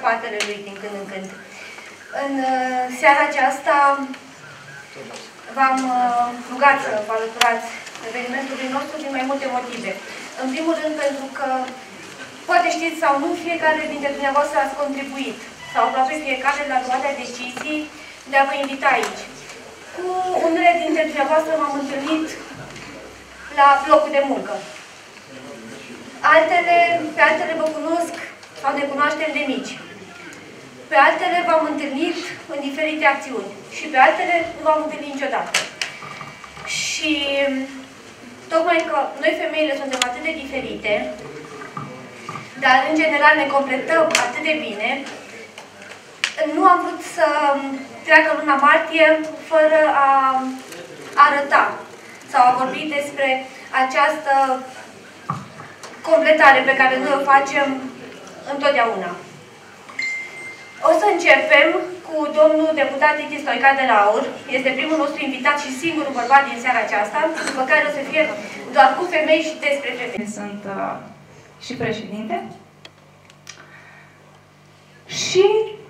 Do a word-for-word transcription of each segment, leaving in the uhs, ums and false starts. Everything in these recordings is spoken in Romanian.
spatele lui din când în când. În seara aceasta v-am rugat să vă alăturați evenimentului nostru din mai multe motive. În primul rând pentru că, poate știți sau nu, fiecare dintre dumneavoastră ați contribuit, sau aproape fiecare, la luarea decizii de a vă invita aici. Cu unele dintre dumneavoastră m-am întâlnit la locul de muncă. Altele, pe altele vă cunosc sau ne cunoaștem de mici. Pe altele v-am întâlnit în diferite acțiuni și pe altele nu v-am întâlnit niciodată. Și tocmai că noi femeile suntem atât de diferite, dar în general ne completăm atât de bine, nu am vrut să treacă luna martie fără a arăta sau a vorbi despre această completare pe care noi o facem întotdeauna. O să începem cu domnul deputat Titti Stoica de la AUR. Este primul nostru invitat și singurul bărbat din seara aceasta, după care o să fie doar cu femei și despre femei. Sunt uh, și președinte și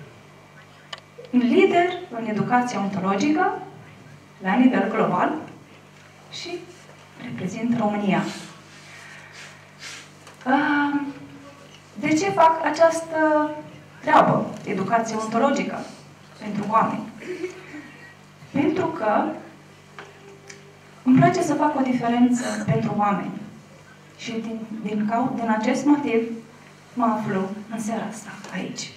lider în educația ontologică la nivel global și reprezint România. Uh, de ce fac această treabă, educație ontologică pentru oameni? Pentru că îmi place să fac o diferență pentru oameni. Și din, din, din acest motiv mă aflu în seara asta aici.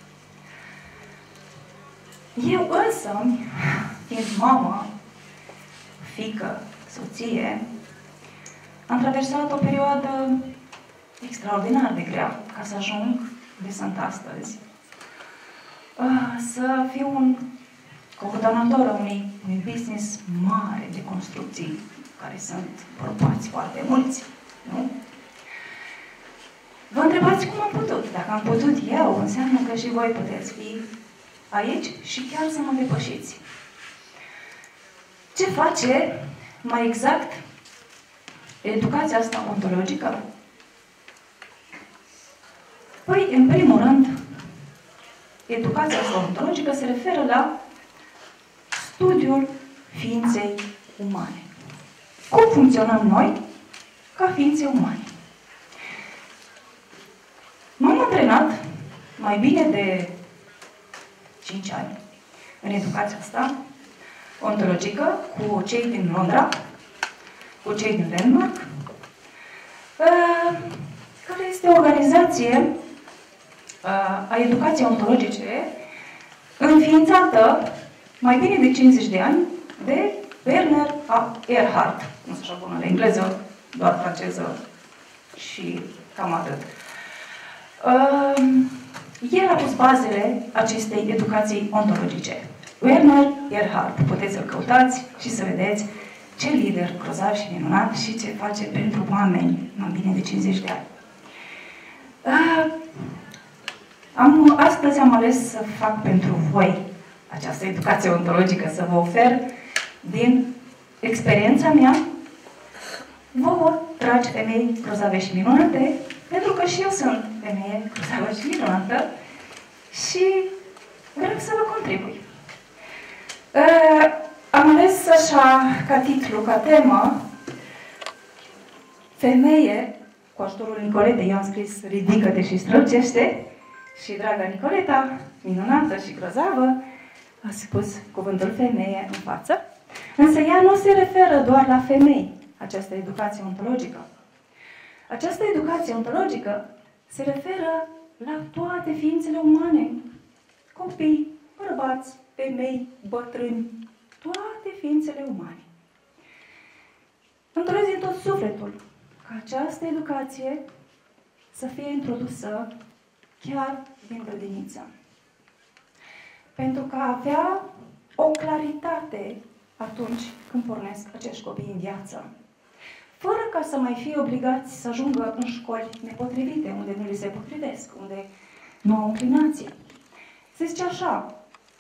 Eu însă, fiind mamă, fiică, soție, am traversat o perioadă extraordinar de grea ca să ajung de sunt astăzi. Să fiu un coordonator a unui, unui business mare de construcții, care sunt bărbați foarte mulți, nu? Vă întrebați cum am putut. Dacă am putut eu, înseamnă că și voi puteți fi aici și chiar să mă depășiți. Ce face, mai exact, educația asta ontologică? Păi, în primul rând, educația asta ontologică se referă la studiul ființei umane. Cum funcționăm noi ca ființe umane? M-am antrenat mai bine de cinci ani în educația asta ontologică cu cei din Londra, cu cei din Denmark, care este o organizație a educației ontologice înființată mai bine de cincizeci de ani de Werner Erhard. Nu sunt așa bună la engleză, doar franceză și cam atât. Uh, el a pus bazele acestei educații ontologice. Werner Erhard. Puteți să-l căutați și să vedeți ce lider grozav și minunat și ce face pentru oameni mai bine de cincizeci de ani. Uh, am, astăzi am ales să fac pentru voi această educație ontologică, să vă ofer din experiența mea vouă, dragi femei grozave și minunate, pentru că și eu sunt femeie grozavă și minunată și vreau să vă contribui. Uh, am ales așa, ca titlu, ca temă, femeie, cu ajutorul Nicoletei, eu am scris ridică-te și strălucește, și draga Nicoleta, minunată și grozavă, a spus cuvântul femeie în față, însă ea nu se referă doar la femei, această educație ontologică. Această educație ontologică se referă la toate ființele umane, copii, bărbați, femei, bătrâni, toate ființele umane. Îmi doresc din tot sufletul ca această educație să fie introdusă chiar din grădiniță. Pentru că avea o claritate atunci când pornesc acești copii în viață. Fără ca să mai fie obligați să ajungă în școli nepotrivite, unde nu li se potrivesc, unde nu au înclinație. Se zice așa,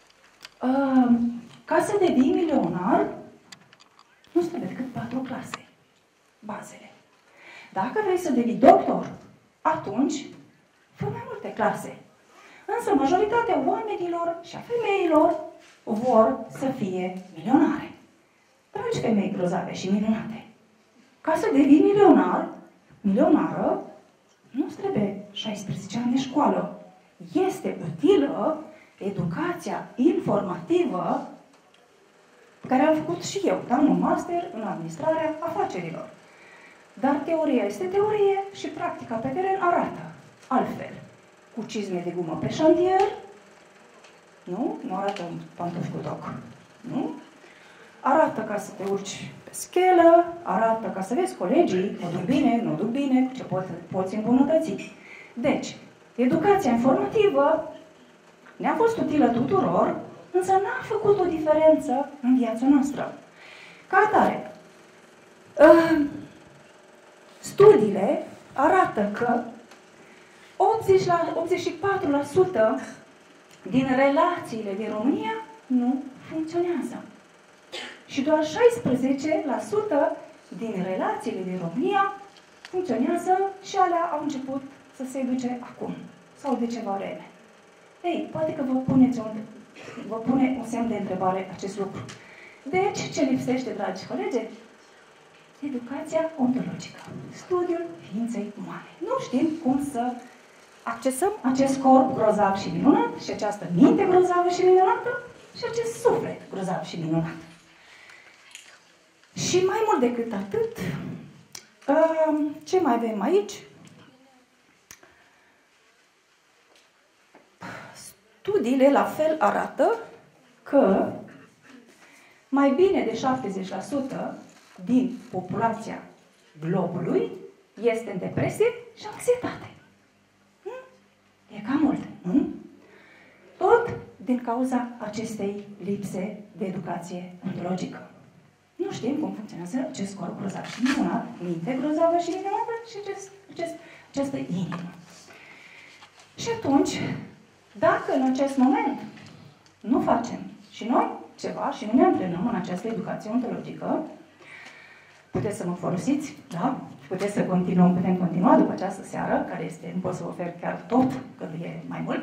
ca să devii milionar, nu trebuie decât patru clase, bazele. Dacă vrei să devii doctor, atunci fă mai multe clase. Însă majoritatea oamenilor și a femeilor vor să fie milionare. Dragi femei grozave și minunate, ca să devii milionar, milionară, nu-ți trebuie șaisprezece ani de școală. Este utilă educația informativă pe care am făcut și eu. Am un master în administrarea afacerilor. Dar teoria este teorie și practica pe teren arată altfel. Cu cizme de gumă pe șantier, nu? Nu arată un pantofi cu toc. Nu? Arată ca să te urci pe schelă, arată ca să vezi colegii, o duc bine, nu duc bine, ce pot, poți îmbunătăți. Deci, educația informativă ne-a fost utilă tuturor, însă n-a făcut o diferență în viața noastră. Ca atare, uh, studiile arată că optzeci la, optzeci și patru la sută din relațiile din România nu funcționează. Și doar șaisprezece la sută din relațiile din România funcționează și alea au început să se duce acum sau de ceva vreme. Ei, poate că vă, puneți un, vă pune un semn de întrebare acest lucru. Deci, ce lipsește, dragi colegi? Educația ontologică. Studiul ființei umane. Nu știm cum să accesăm acest corp grozav și minunat și această minte grozavă și minunată și acest suflet grozav și minunat. Și mai mult decât atât, ce mai avem aici? Studiile la fel arată că mai bine de șaptezeci la sută din populația globului este în depresie și anxietate. E cam mult, nu? Tot din cauza acestei lipse de educație ontologică. Nu știm cum funcționează acest corp grozav și minunat, minte grozavă și minunată și acest, acest, această inimă. Și atunci, dacă în acest moment nu facem și noi ceva și nu ne antrenăm în această educație ontologică, puteți să mă folosiți, da? Puteți să continuăm, putem continua după această seară, care este, nu pot să ofer chiar tot, că e mai mult.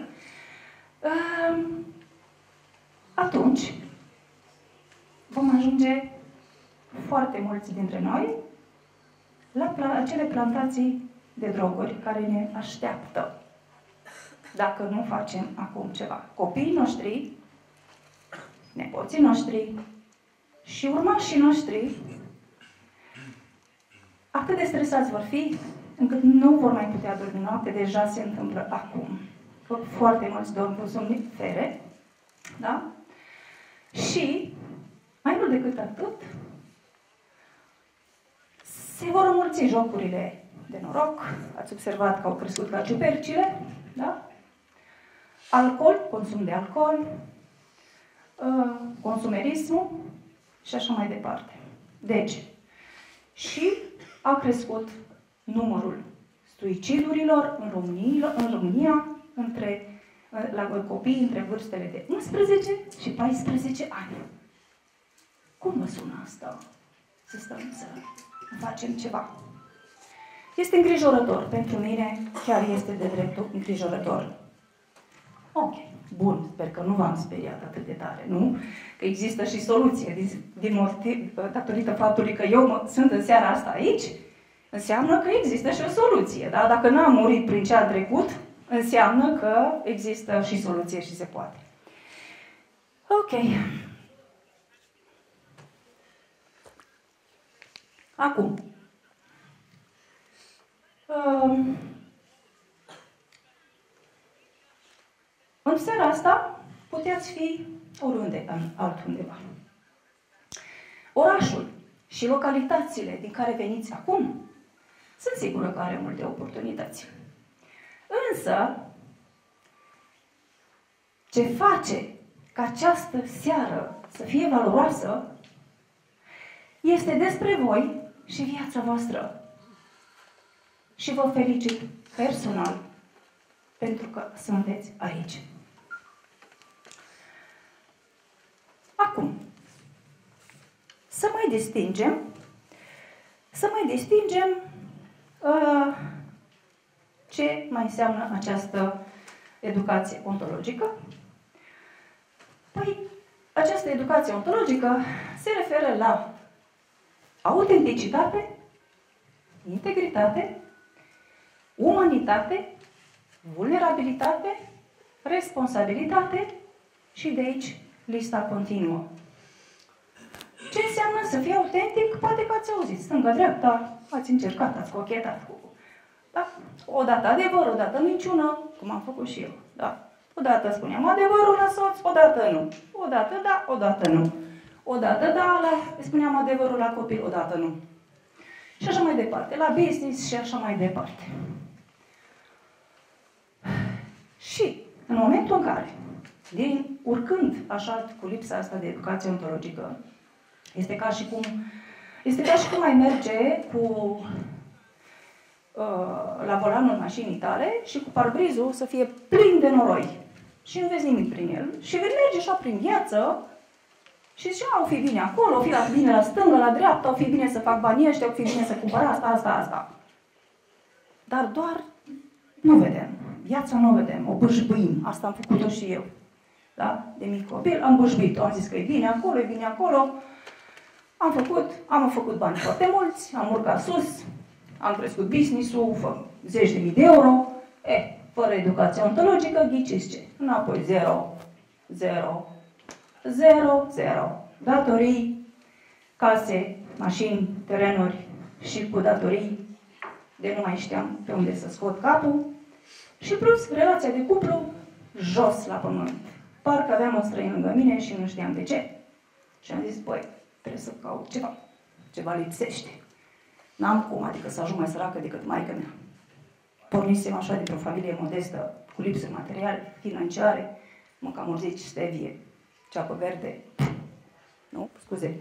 Atunci, vom ajunge foarte mulți dintre noi la acele plantații de droguri care ne așteaptă dacă nu facem acum ceva. Copiii noștri, nepoții noștri și urmașii noștri atât de stresați vor fi, încât nu vor mai putea dormi noapte, deja se întâmplă acum. Foarte mulți dorm cu somnifere, da? Și, mai mult decât atât, se vor înmulți jocurile de noroc. Ați observat că au crescut ca ciupercile, da? Alcool, consum de alcool, consumerismul și așa mai departe. Deci, și a crescut numărul suicidurilor în România, în România între, la copii între vârstele de unsprezece și paisprezece ani. Cum vă sună asta? Să stăm să facem ceva. Este îngrijorător. Pentru mine chiar este de dreptul îngrijorător. Ok. Bun. Sper că nu v-am speriat atât de tare, nu? Că există și soluție. Din, din motiv, datorită faptului că eu mă, sunt în seara asta aici, înseamnă că există și o soluție. Da? Dacă n-am murit prin ce a trecut, înseamnă că există și soluție și se poate. Ok. Acum. Um, în seara asta puteți fi oriunde, altundeva. Orașul și localitățile din care veniți acum, sunt sigură că are multe oportunități. Însă, ce face ca această seară să fie valoroasă, este despre voi și viața voastră. Și vă felicit personal pentru că sunteți aici. Acum, să mai distingem, să mai distingem uh, ce mai înseamnă această educație ontologică? Păi, această educație ontologică se referă la autenticitate, integritate, umanitate, vulnerabilitate, responsabilitate și de aici lista continuă. Ce înseamnă să fii autentic? Poate că ați auzit, stânga-dreapta, ați încercat, ați cochetat cu... Da? Odată adevăr, odată minciună, cum am făcut și eu. Da? Odată spuneam adevărul la soț, odată nu. Odată da, odată nu. Odată da, la... spuneam adevărul la copil, odată nu. Și așa mai departe. La business și așa mai departe. Și în momentul în care, din, urcând așa cu lipsa asta de educație ontologică, este ca și cum, este ca și cum ai merge cu, uh, la volanul mașinii tale și cu parbrizul să fie plin de noroi. Și nu vezi nimic prin el. Și vei merge așa prin viață și zici, o fi bine acolo, o fi bine la stângă, la dreapta, o fi bine să fac banii ăștia, o fi bine să cumpăr asta, asta, asta. Dar doar nu vedem. Viața nu o vedem, o bâșbâim. Asta am făcut-o și eu. Da? De mic copil am bâșbuit-o. Am zis că e bine acolo, e bine acolo. Am făcut, am făcut bani foarte mulți, am urcat sus, am crescut business-ul, fă zeci de mii de euro. E, fără educație ontologică, ghiciți ce? Înapoi zero, zero, zero, zero. Datorii, case, mașini, terenuri și cu datorii de nu mai știam pe unde să scot capul. Și plus, relația de cuplu, jos la pământ. Parcă aveam o străină lângă mine și nu știam de ce. Și am zis, băi, trebuie să caut ceva. Ceva lipsește. N-am cum, adică să ajung mai săracă decât maică mea. Pornisem așa de pe o familie modestă, cu lipsuri materiale, financiare, mâncam urzici, stevie, ceapă verde. Nu? Scuze.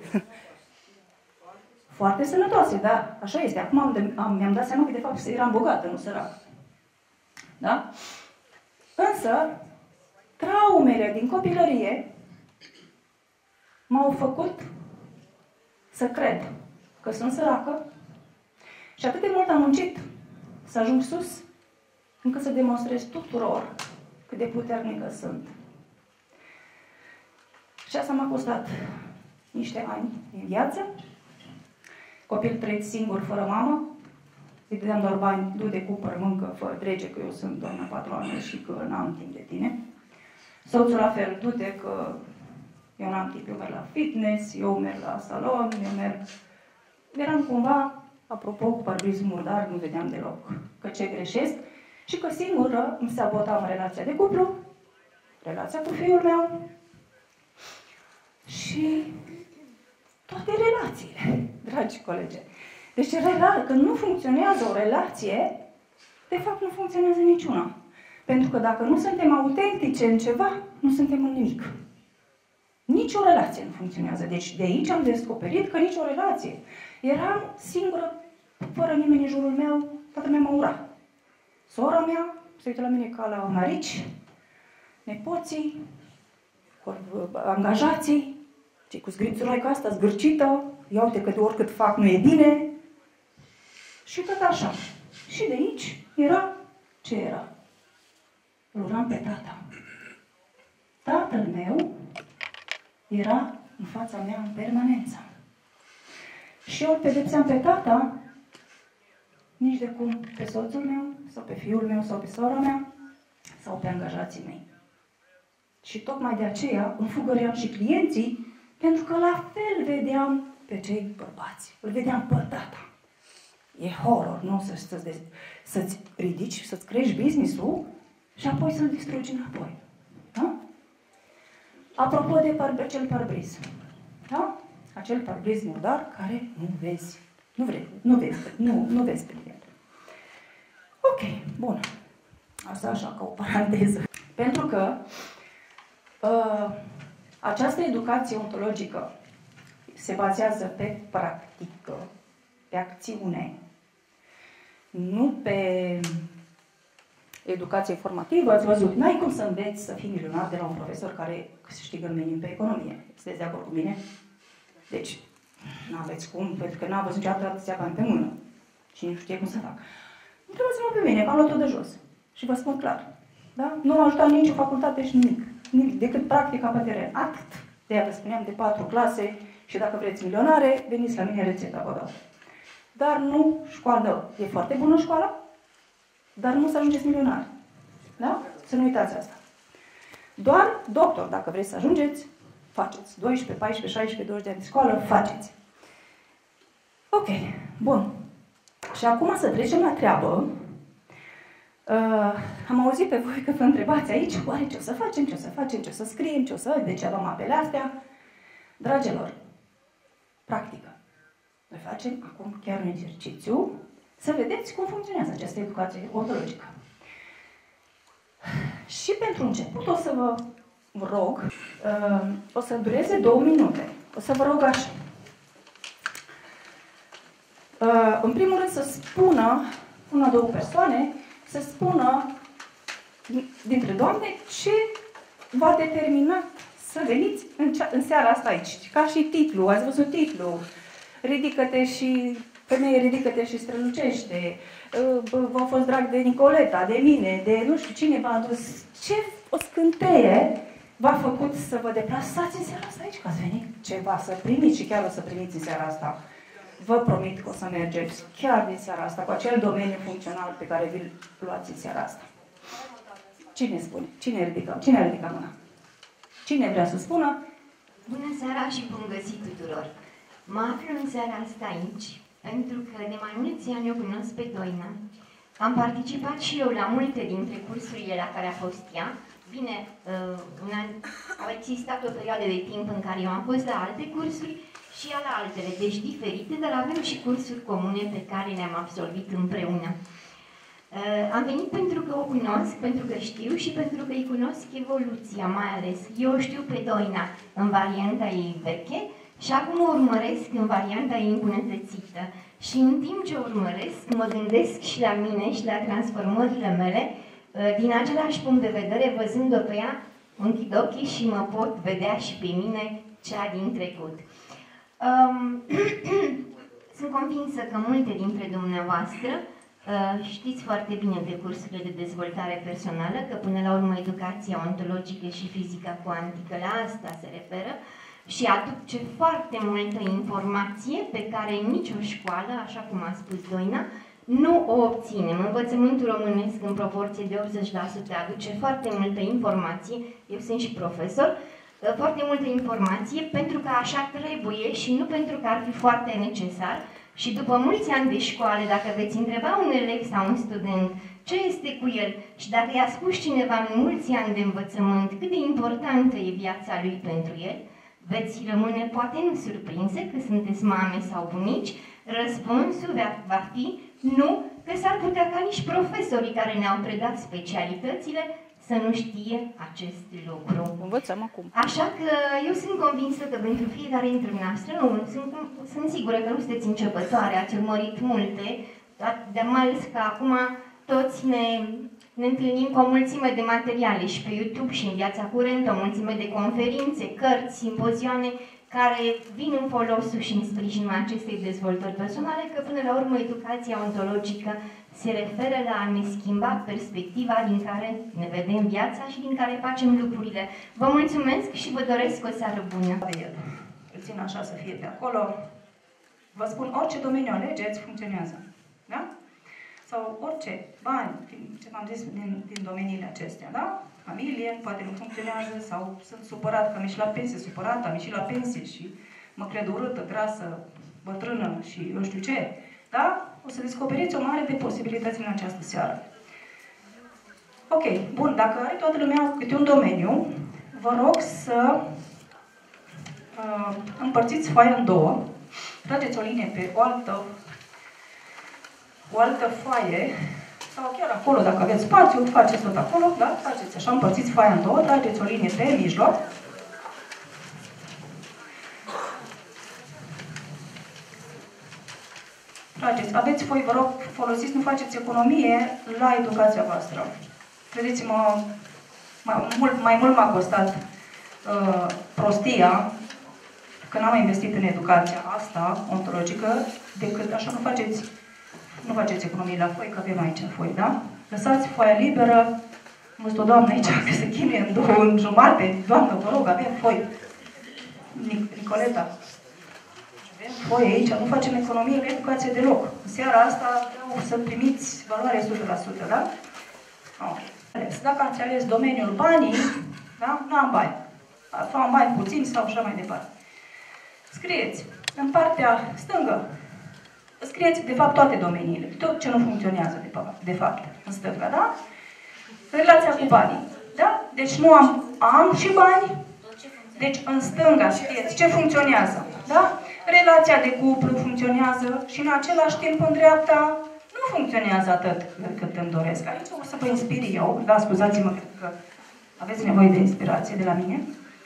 Foarte sănătoase, da, așa este. Acum am, am, mi-am dat seama că de fapt eram bogată, nu săracă. Da? Însă, traumele din copilărie m-au făcut să cred că sunt săracă și atât de mult am muncit să ajung sus, încât să demonstrez tuturor cât de puternică sunt. Și asta m-a costat niște ani din viață. Copil trăit singur, fără mamă. Îi dădeam doar bani, du-te, cumpăr, mâncă, fă, trece, că eu sunt doamna patroană și că n-am timp de tine. Soțul la fel, du-te, că eu n-am timp, eu merg la fitness, eu merg la salon, eu merg... Eram cumva, apropo, cu parbrizul murdar, nu vedeam deloc că ce greșesc și că singură îmi sabotam relația de cuplu, relația cu fiul meu și toate relațiile, dragi colegi. Deci, când nu funcționează o relație, de fapt nu funcționează niciuna. Pentru că dacă nu suntem autentice în ceva, nu suntem în nimic. Nici o relație nu funcționează. Deci de aici am descoperit că nici o relație. Eram singură, fără nimeni în jurul meu, toată lumea mă ura. Sora mea se uită la mine ca la marici, nepoții, angajații, cei cu zgrițuroi ca asta, zgârcită, ia uite că de oricât fac nu e bine. Și tot așa. Și de aici era ce era. Îl uram pe tata. Tatăl meu era în fața mea în permanență. Și eu îl pedepseam pe tata, nici de cum pe soțul meu, sau pe fiul meu, sau pe sora mea, sau pe angajații mei. Și tocmai de aceea îmi fugăream și clienții, pentru că la fel vedeam pe cei bărbați. Îl vedeam pe tata. E horror, nu? Să-ți, să-ți, să-ți ridici, să-ți crești business-ul și apoi să-l distrugi înapoi. Da? Apropo de par, acel parbriz. Da? Acel parbriz murdar care nu vezi. Nu vrei, nu vezi, nu, nu vezi prin el. Ok, bun. Asta așa ca o paranteză. Pentru că uh, această educație ontologică se bazează pe practică, pe acțiune, nu pe educație formativă. Ați văzut, n-ai cum să înveți să fii milionar de la un profesor care câștigă minim pe economie. Sunteți de acord cu mine? Deci, n-aveți cum, pentru că n-a văzut niciodată atâția bani pe mână. Și nu știe cum să fac. Întrebați-mă pe mine, v-am luat-o de jos. Și vă spun clar. Da? Nu m-a ajutat nicio facultate și nimic. Nimic, decât practica pe teren. Atât. De-aia vă spuneam de patru clase și dacă vreți milionare, veniți la mine, rețeta vă dau. Dar nu școală. E foarte bună școala, dar nu să ajungeți milionari. Da? Să nu uitați asta. Doar doctor, dacă vreți să ajungeți, faceți. doisprezece, paisprezece, șaisprezece, douăzeci de ani de școală, faceți. Ok, bun. Și acum să trecem la treabă. Uh, am auzit pe voi că vă întrebați aici, oare ce o să facem, ce o să facem, ce o să scriem, ce o să... De ce luăm apele astea? Dragilor, practică. Noi facem acum chiar un exercițiu să vedeți cum funcționează această educație ontologică. Și pentru început o să vă rog, uh, o să dureze două minute. O să vă rog așa. Uh, în primul rând să spună, una, două persoane, să spună dintre doamne ce v-a determinat să veniți în, cea, în seara asta aici. Ca și titlu, ați văzut titlul. Ridică-te și, femeie, ridică-te și strălucește. V-a fost drag de Nicoleta, de mine, de nu știu cine v-a adus. Ce o scânteie v-a făcut să vă deplasați în seara asta aici, că ați venit ceva să primiți și chiar o să primiți în seara asta. Vă promit că o să mergeți chiar din seara asta cu acel domeniu funcțional pe care vi-l luați în seara asta. Cine spune? Cine ridică? Cine ridică mâna? Cine vrea să spună? Bună seara și bun găsit tuturor! Mă aflu în seara asta aici pentru că de mai mulți ani eu cunosc pe Doina. Am participat și eu la multe dintre cursurile la care a fost ea. Bine, au existat o perioadă de timp în care eu am fost la alte cursuri și ea la altele, deci diferite, dar avem și cursuri comune pe care le-am absolvit împreună. Am venit pentru că o cunosc, pentru că știu și pentru că îi cunosc evoluția, mai ales. Eu o știu pe Doina în varianta ei veche și acum o urmăresc în varianta ei îmbunătățită. Și în timp ce o urmăresc, mă gândesc și la mine și la transformările mele, din același punct de vedere, văzând-o pe ea, închid ochii și mă pot vedea și pe mine cea din trecut. Um, sunt convinsă că multe dintre dumneavoastră uh, știți foarte bine de cursurile de dezvoltare personală, că până la urmă educația ontologică și fizica cuantică la asta se referă și aduce foarte multă informație pe care nicio școală, așa cum a spus Doina, nu o obținem. Învățământul românesc în proporție de optzeci la sută aduce foarte multă informație, eu sunt și profesor, foarte multă informație pentru că așa trebuie și nu pentru că ar fi foarte necesar. Și după mulți ani de școală, dacă veți întreba un elev sau un student ce este cu el și dacă i-a spus cineva în mulți ani de învățământ cât de importantă e viața lui pentru el, veți rămâne poate nu surprinse că sunteți mame sau bunici, răspunsul va fi nu, că s-ar putea ca nici profesorii care ne-au predat specialitățile să nu știe acest lucru. Învățăm acum. Așa că eu sunt convinsă că pentru fiecare dintre noastre, nu, sunt, sunt sigură că nu sunteți începătoare, ați urmărit multe, de mai ales că acum toți ne, ne întâlnim cu o mulțime de materiale și pe YouTube și în viața curentă, o mulțime de conferințe, cărți, simpozioane, care vin în folosul și în sprijinul acestei dezvoltări personale, că până la urmă educația ontologică se referă la a ne schimba perspectiva din care ne vedem viața și din care facem lucrurile. Vă mulțumesc și vă doresc o seară bună. Îl țin așa să fie pe acolo. Vă spun, orice domeniu alegeți, funcționează. Da? Sau orice, bani, ce v-am zis din, din domeniile acestea, da? Familie, poate nu funcționează, sau sunt supărat că am ieșit la pensie, supărat, am ieșit la pensie și mă cred urâtă, grasă, bătrână și eu știu ce. Da? O să descoperiți o mare de posibilități în această seară. Ok, bun, dacă are toată lumea câte un domeniu, vă rog să uh, împărțiți foaia în două, trageți o linie pe o altă, o altă foaie, sau chiar acolo, dacă aveți spațiu, faceți tot acolo, da? Faceți așa, împărțiți foaia în două, trageți o linie pe mijloc. Trageți, aveți foi, vă rog, folosiți, nu faceți economie la educația voastră. Credeți-mă, mai mult, mai mult m-a costat uh, prostia că n-am investit în educația asta ontologică, decât așa nu faceți, nu faceți economie la foi, că avem aici foi, da? Lăsați foaia liberă, Am văzut o doamnă aici care se chinuie în două, în jumate. Doamnă, vă rog, avem foi. Nicoleta. Avem foi aici, nu facem economie pe educație deloc. În seara asta vreau să primiți valoare o sută la sută, da? Ok. Dacă ați ales domeniul banii, da? Nu am bani. Am bani puțini sau așa mai departe. Scrieți în partea stângă. Scrieți, de fapt, toate domeniile. Tot ce nu funcționează, de fapt, de fapt în stânga, da? Relația cu banii. Da? Deci nu am, am și bani. Deci în stânga știți ce funcționează. Da? Relația de cuplu funcționează și în același timp în dreapta nu funcționează atât cât îmi doresc. Aici o să vă inspir eu. Da, scuzați-mă că aveți nevoie de inspirație de la mine.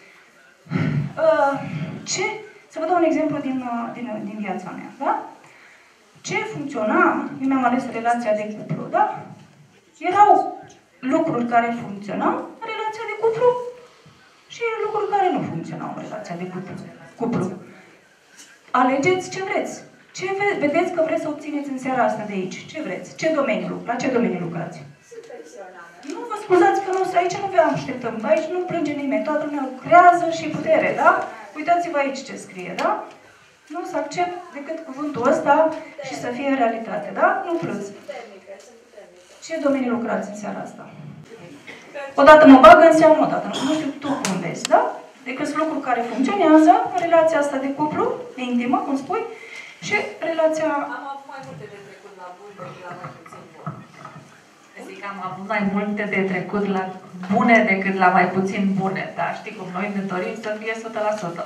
Ce? Să vă dau un exemplu din, din, din viața mea. Da? Ce funcționa? Eu mi-am ales relația de cuplu. Da? Erau lucruri care funcționau în relația de cuplu și lucruri care nu funcționau în relația de cuplu. cuplu. Alegeți ce vreți. Ce vedeți că vreți să obțineți în seara asta de aici? Ce vreți? Ce domeniu? La ce domeniu lucrați? Nu vă scuzați că nu, aici nu vă așteptăm. Aici nu plânge nimeni. Toată lumea lucrează și putere, da? Uitați-vă aici ce scrie, da? Nu să accept decât cuvântul ăsta și să fie realitate, da? Nu plânți. Ce domeniu lucrați în seara asta? Odată mă bag în seamă, odată nu știu tu cum vezi, da? Decât sunt lucruri care funcționează în relația asta de cuplu, de intimă, cum spui, și relația... Am avut mai multe de trecut la bun decât la mai puțin bun. Zic, am avut mai multe de trecut la bune decât la mai puțin bune, dar știi cum noi ne dorim să fie o sută la sută.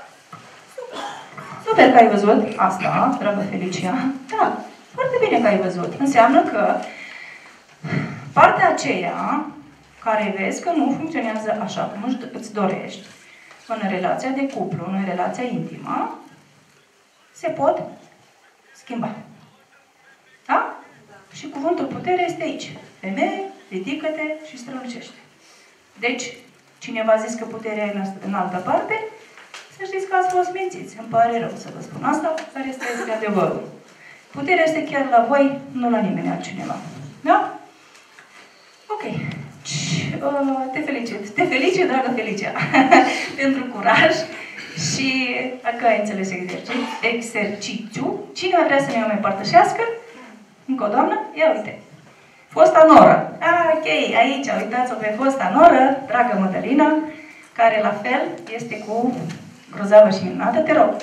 Super că ai văzut asta, dragă Felicia. Da, foarte bine că ai văzut. Înseamnă că partea aceea care vezi că nu funcționează așa cum îți dorești, în relația de cuplu, în relația intimă, se pot schimba. Da? Și cuvântul putere este aici. Femeie, ridică-te și strălucește. Deci, cineva a zis că puterea e în altă parte, să știți că ați fost mințiți. Îmi pare rău să vă spun asta, dar este adevărul. Puterea este chiar la voi, nu la nimeni altcineva. Da? Ok. Te felicit. Te felicit, dragă Felicia, pentru curaj și dacă ai înțeles exercițiu. Cine vrea să ne o mai împărtășească? Încă o doamnă? Ia uite. Fosta noră. Ah, ok, aici, uitați-o pe fosta noră, dragă Mădălina, care la fel este cu grozavă și minunată. Te rog.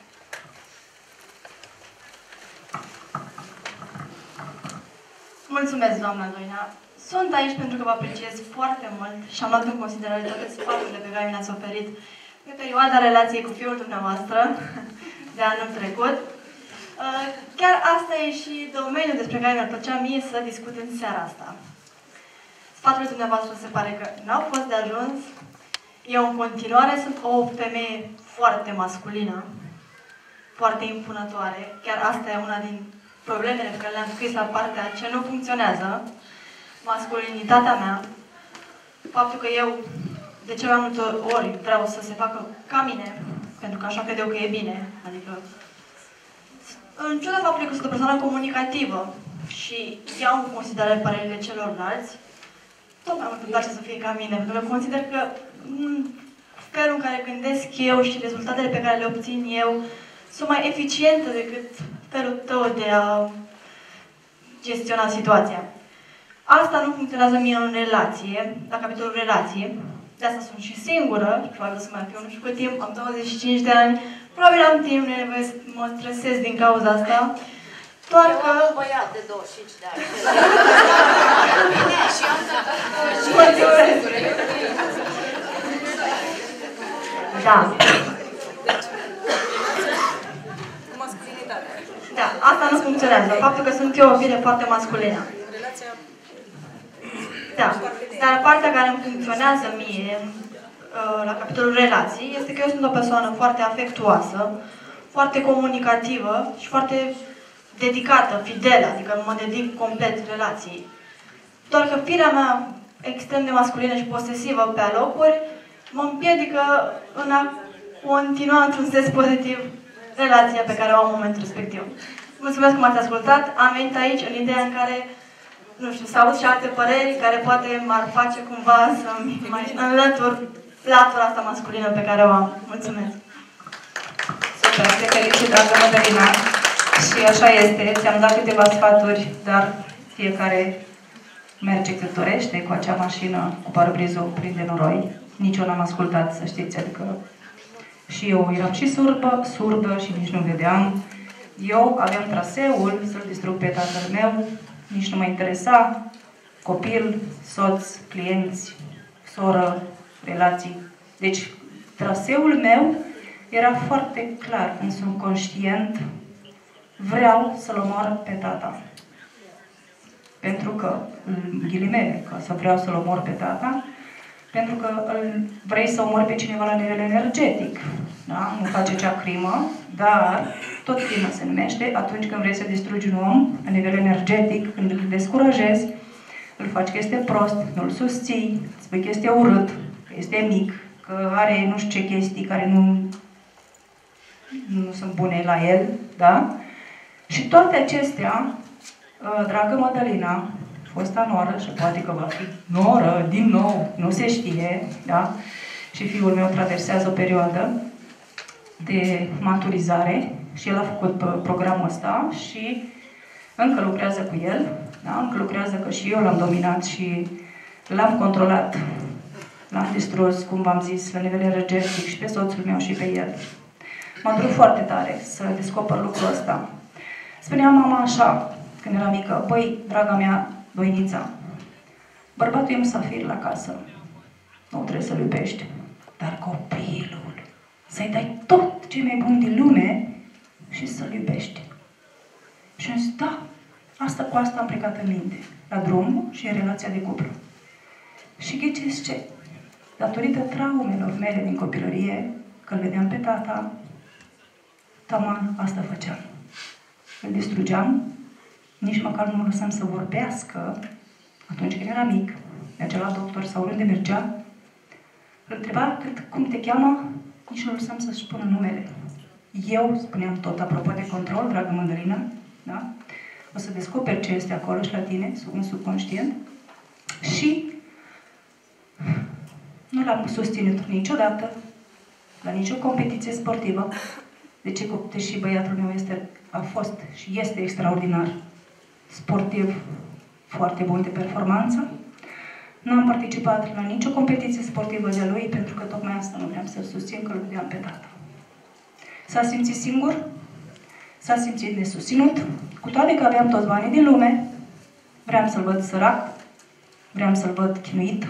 Mulțumesc, doamna Doina. Sunt aici pentru că vă apreciez foarte mult și am luat în considerare toate sfaturile pe care mi le-ați oferit pe perioada relației cu fiul dumneavoastră de anul trecut. Chiar asta e și domeniul despre care mi-ar plăcea mie să discut în seara asta. Sfaturile dumneavoastră se pare că n-au fost de ajuns. Eu în continuare sunt o femeie foarte masculină, foarte impunătoare. Chiar asta e una din problemele pe care le-am scris la partea ce nu funcționează. Masculinitatea mea, faptul că eu de cele mai multe ori vreau să se facă ca mine, pentru că așa cred eu că e bine, adică în ciuda faptului că sunt o persoană comunicativă și iau în considerare părerile celorlalți, tot mai mult îmi place să fie ca mine, pentru că consider că felul în care gândesc eu și rezultatele pe care le obțin eu sunt mai eficiente decât felul tău de a gestiona situația. Asta nu funcționează mie în relație, la capitolul relație. De asta sunt și singură, și probabil să mai fiu nu știu cât timp, am douăzeci și cinci de ani, probabil am timp, nu e nevoie să mă stresez din cauza asta. Doar că... Eu am un băiat de douăzeci și cinci de ani. Bine, și eu am Da. masculinitate. Da, asta nu funcționează. Faptul că sunt eu o fire foarte masculină. Da, dar partea care îmi funcționează mie la capitolul relații este că eu sunt o persoană foarte afectuoasă, foarte comunicativă și foarte dedicată, fidelă, adică mă dedic complet relației. Doar că firea mea extrem de masculină și posesivă pe alocuri mă împiedică în a continua într-un sens pozitiv relația pe care o am în momentul respectiv. Mulțumesc că m-ați ascultat. Am venit aici în ideea în care nu știu, să aud și alte păreri care poate m-ar face cumva să mai înlătur latura asta masculină pe care o am. Mulțumesc! Super, te felicit, dragă Mădălina. Și așa este, ți-am dat câteva sfaturi, dar fiecare merge cât dorește cu acea mașină, cu parabrizul plin de noroi. Nici eu n-am ascultat, să știți, adică și eu eram și surdă, surdă și nici nu vedeam. Eu aveam traseul să-l distrug pe tatăl meu, nici nu mă interesa. Copil, soț, clienți, soră, relații. Deci, traseul meu era foarte clar în subconștient. Vreau să-l omor pe tata. Pentru că, în ghilimele, că să vreau să-l omor pe tata, pentru că vrei să omori pe cineva la nivel energetic. Da? Nu face cea crimă, dar tot crimă se numește atunci când vrei să distrugi un om la nivel energetic, când îl descurajezi, îl faci că este prost, nu îl susții, spui că este urât, că este mic, că are nu știu ce chestii care nu, nu sunt bune la el, da? Și toate acestea, dragă Mădălina, fosta noră, și poate că va fi noră din nou, nu se știe, da? Și fiul meu traversează o perioadă de maturizare și el a făcut programul ăsta și încă lucrează cu el, da? Încă lucrează că și eu l-am dominat și l-am controlat, l-am distrus, cum v-am zis, la nivel energetic și pe soțul meu și pe el. M-a durut foarte tare să descoper lucrul ăsta. Spunea mama așa, când era mică, băi, draga mea, Doinița, bărbatul e musafir la casă, nu trebuie să-l iubești, dar copilul, să-i dai tot ce mai bun din lume și să-l iubești. Și am zis, da, asta cu asta am plecat în minte, la drum și în relația de cuplu. Și ghiciți ce? Datorită traumelor mele din copilărie, când vedeam pe tata, taman asta făceam. Îl distrugeam, nici măcar nu mă lăsam să vorbească atunci când era mic, mergea la doctor sau oriunde mergea, îl întreba cât, cum te cheamă, nici nu lăsam să-și spună numele. Eu spuneam tot, apropo de control, dragă Mădălina, da? O să descoperi ce este acolo și la tine, în subconștient, și nu l-am susținut niciodată la nicio competiție sportivă. Deci, deși băiatul meu este, a fost și este extraordinar sportiv, foarte bun de performanță, nu am participat la nicio competiție sportivă de-a lui, pentru că tocmai asta nu vreau să-l susțin, că îl vedeam pe tata. S-a simțit singur, s-a simțit nesusținut, cu toate că aveam toți banii din lume, vreau să-l văd sărac, vreau să-l văd chinuit.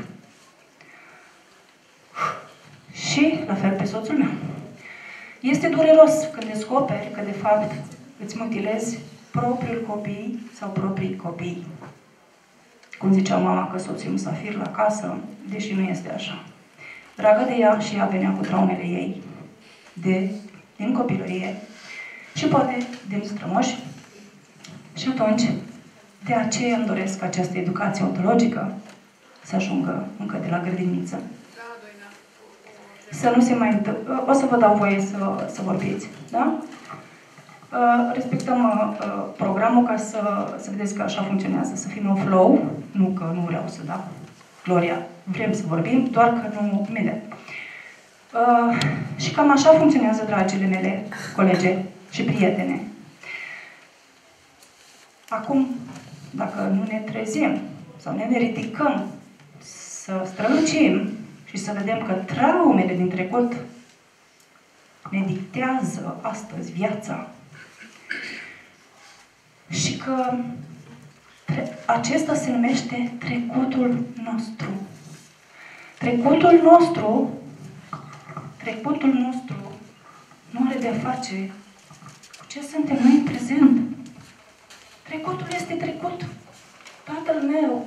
Și, la fel, pe soțul meu. Este dureros când descoperi că, de fapt, îți mutilezi propriul copii sau proprii copii. Cum zicea mama că soțul e musafir la casă, deși nu este așa. Dragă de ea și ea venea cu traumele ei de, din copilărie și poate din strămoși. Și atunci, de aceea îmi doresc această educație ontologică să ajungă încă de la grădiniță. Să nu se mai întâmplă. O să vă dau voie să, să vorbiți, da? Respectăm programul ca să, să vedeți că așa funcționează, să fim în flow, nu că nu vreau să dau Gloria, vrem să vorbim, doar că nu imediat. Și cam așa funcționează, dragile mele, colege și prietene. Acum, dacă nu ne trezim sau ne ridicăm să strălucim și să vedem că traumele din trecut ne dictează astăzi viața și că acesta se numește trecutul nostru. Trecutul nostru, trecutul nostru nu are de-a face cu ce suntem noi în prezent. Trecutul este trecut. Tatăl meu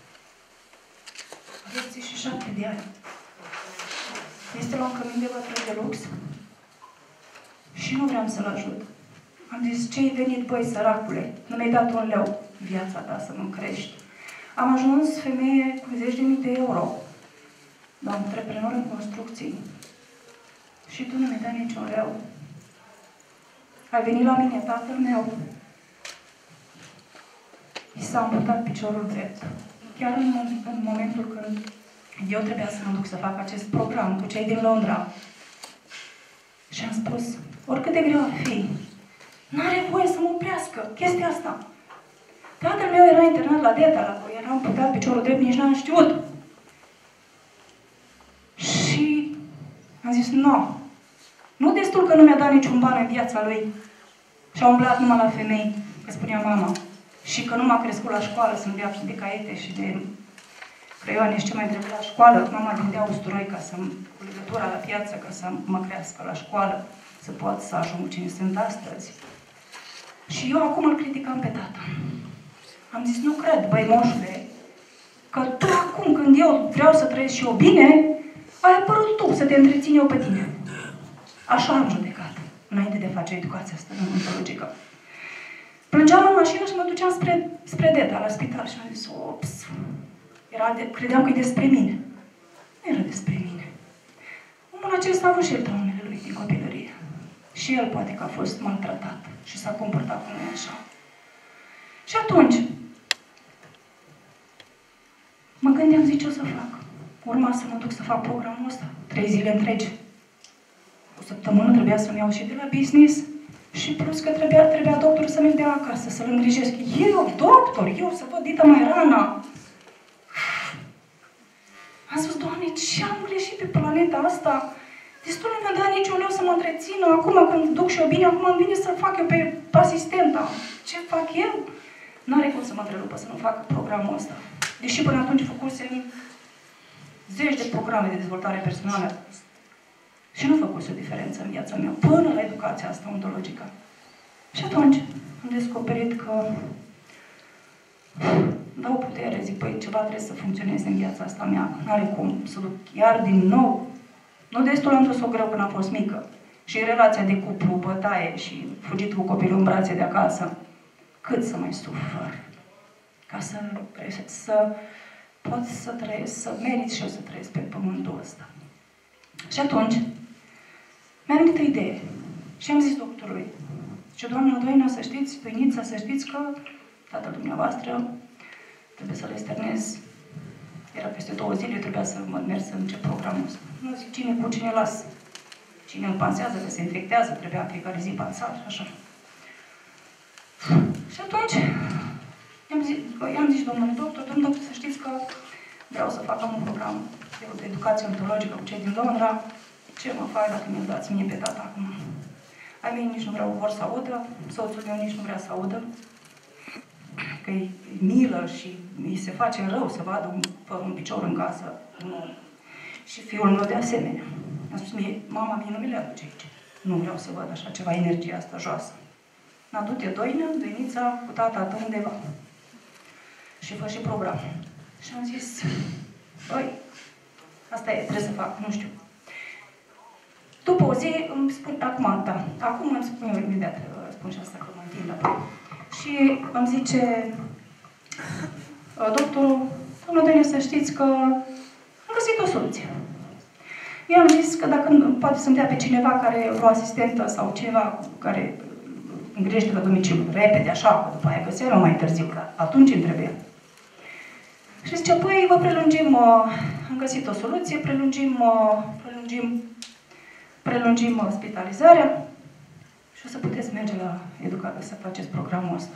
are optzeci și șapte de ani. Este la un cămin de bătrân de lux și nu vreau să-l ajut. Am zis, ce-ai venit, băi, săracule? Nu mi-ai dat un leu viața ta să mă crești. Am ajuns femeie cu zeci de mii de euro, la antreprenor în construcții. Și tu nu mi-ai dat niciun leu. Ai venit la mine, tatăl meu. i s-a amputat piciorul drept. Chiar în, în momentul când eu trebuia să mă duc să fac acest program cu cei din Londra. Și am spus, oricât de greu ar fi, n-are voie să mă oprească chestia asta. Tatăl meu era internat la Deta, la care era amputat piciorul drept, nici n-am știut. Și am zis, nu. Nu destul că nu mi-a dat niciun ban în viața lui și a umblat numai la femei, că spunea mama. Și că nu m-a crescut la școală să-mi dea de caiete și de creioane și ce mai drept la școală. Mama vindea usturoi ca să cu legătura la piață, ca să mă crească la școală, să pot să ajung cine sunt astăzi. Și eu acum îl criticam pe tata. Am zis, nu cred, băi moșule, că tu acum când eu vreau să trăiesc și eu bine, ai apărut tu să te întrețin eu pe tine. Așa am judecat, înainte de a face educația asta odontologică. Plângeam în mașină și mă duceam spre, spre Deta, la spital, și am zis, ops, era de, credeam că e despre mine. Nu era despre mine. Omul acesta a avut și el traumele lui din copilărie. Și el poate că a fost maltratat și s-a comportat cu noi așa. Și atunci, mă gândeam, zic, ce o să fac? Urma să mă duc să fac programul ăsta, trei zile întregi. O săptămână trebuia să-mi iau și de la business și plus că trebuia, trebuia doctorul să merg de acasă, să-l îngrijesc. Eu, doctor, eu să văd dita mai rana. Am spus, Doamne, ce am greșit pe planeta asta? Destul nu mi-a dat niciun leu să mă întrețină. Acum când duc și eu bine, acum îmi vine să fac eu pe asistenta. Ce fac eu? N-are cum să mă întrerupă să nu fac programul ăsta. Deși până atunci făcusem zeci de programe de dezvoltare personală. Și nu făcuse o diferență în viața mea, până la educația asta odontologică. Și atunci am descoperit că dau putere, zic, păi ceva trebuie să funcționeze în viața asta mea. N-are cum să duc iar din nou. Nu destul am dus-o greu când am fost mică. Și relația de cuplu, bătaie și fugit cu copilul în brațe de acasă. Cât să mai sufăr? Ca să, să pot să trăiesc, să merit și eu să trăiesc pe pământul ăsta. Și atunci, mi-a venit o idee. Și am zis doctorului, și doamna Doina, să știți, Doinița, să știți că tatăl dumneavoastră trebuie să-l externez. Era peste două zile, trebuia să mă merg să încep programul ăsta. Nu zic, cine cu cine las? Cine îl pansează, că se infectează, trebuia fiecare zi pansat și așa. Și atunci, i-am zis, i-am zis domnule doctor, domnule doctor, să știți că vreau să fac un program de educație odontologică cu cei din Londra. Ce mă fac dacă mi-l dați mie pe tata acum? Ai mei nici nu vreau vor să audă, soțul meu nici nu vrea să audă, că e milă și îi se face rău să vadă un, un picior în casă. Nu. Și fiul meu de asemenea. A spus mie, mama mie nu mi le aduce aici. Nu vreau să văd așa ceva, energia asta joasă. N-a du-te Doină, Doinița, cu tata tău undeva. Și fă și program. Și am zis, băi, asta e, trebuie să fac, nu știu. După o zi îmi spun, acum, da, acum îmi spun eu imediat, spun și asta că mă întind la și îmi zice doctorul, doamnă Doină, să știți că am găsit o soluție. Eu am zis că dacă poate să-mi dea pe cineva care, o asistentă sau cineva care îngrijește la domiciliu, repede, așa, că după aia găseam eu mai târziu, că atunci îmi trebuie. Și zice, păi, vă prelungim, uh, am găsit o soluție, prelungim, uh, prelungim, prelungim uh, spitalizarea și o să puteți merge la educație să faceți programul ăsta.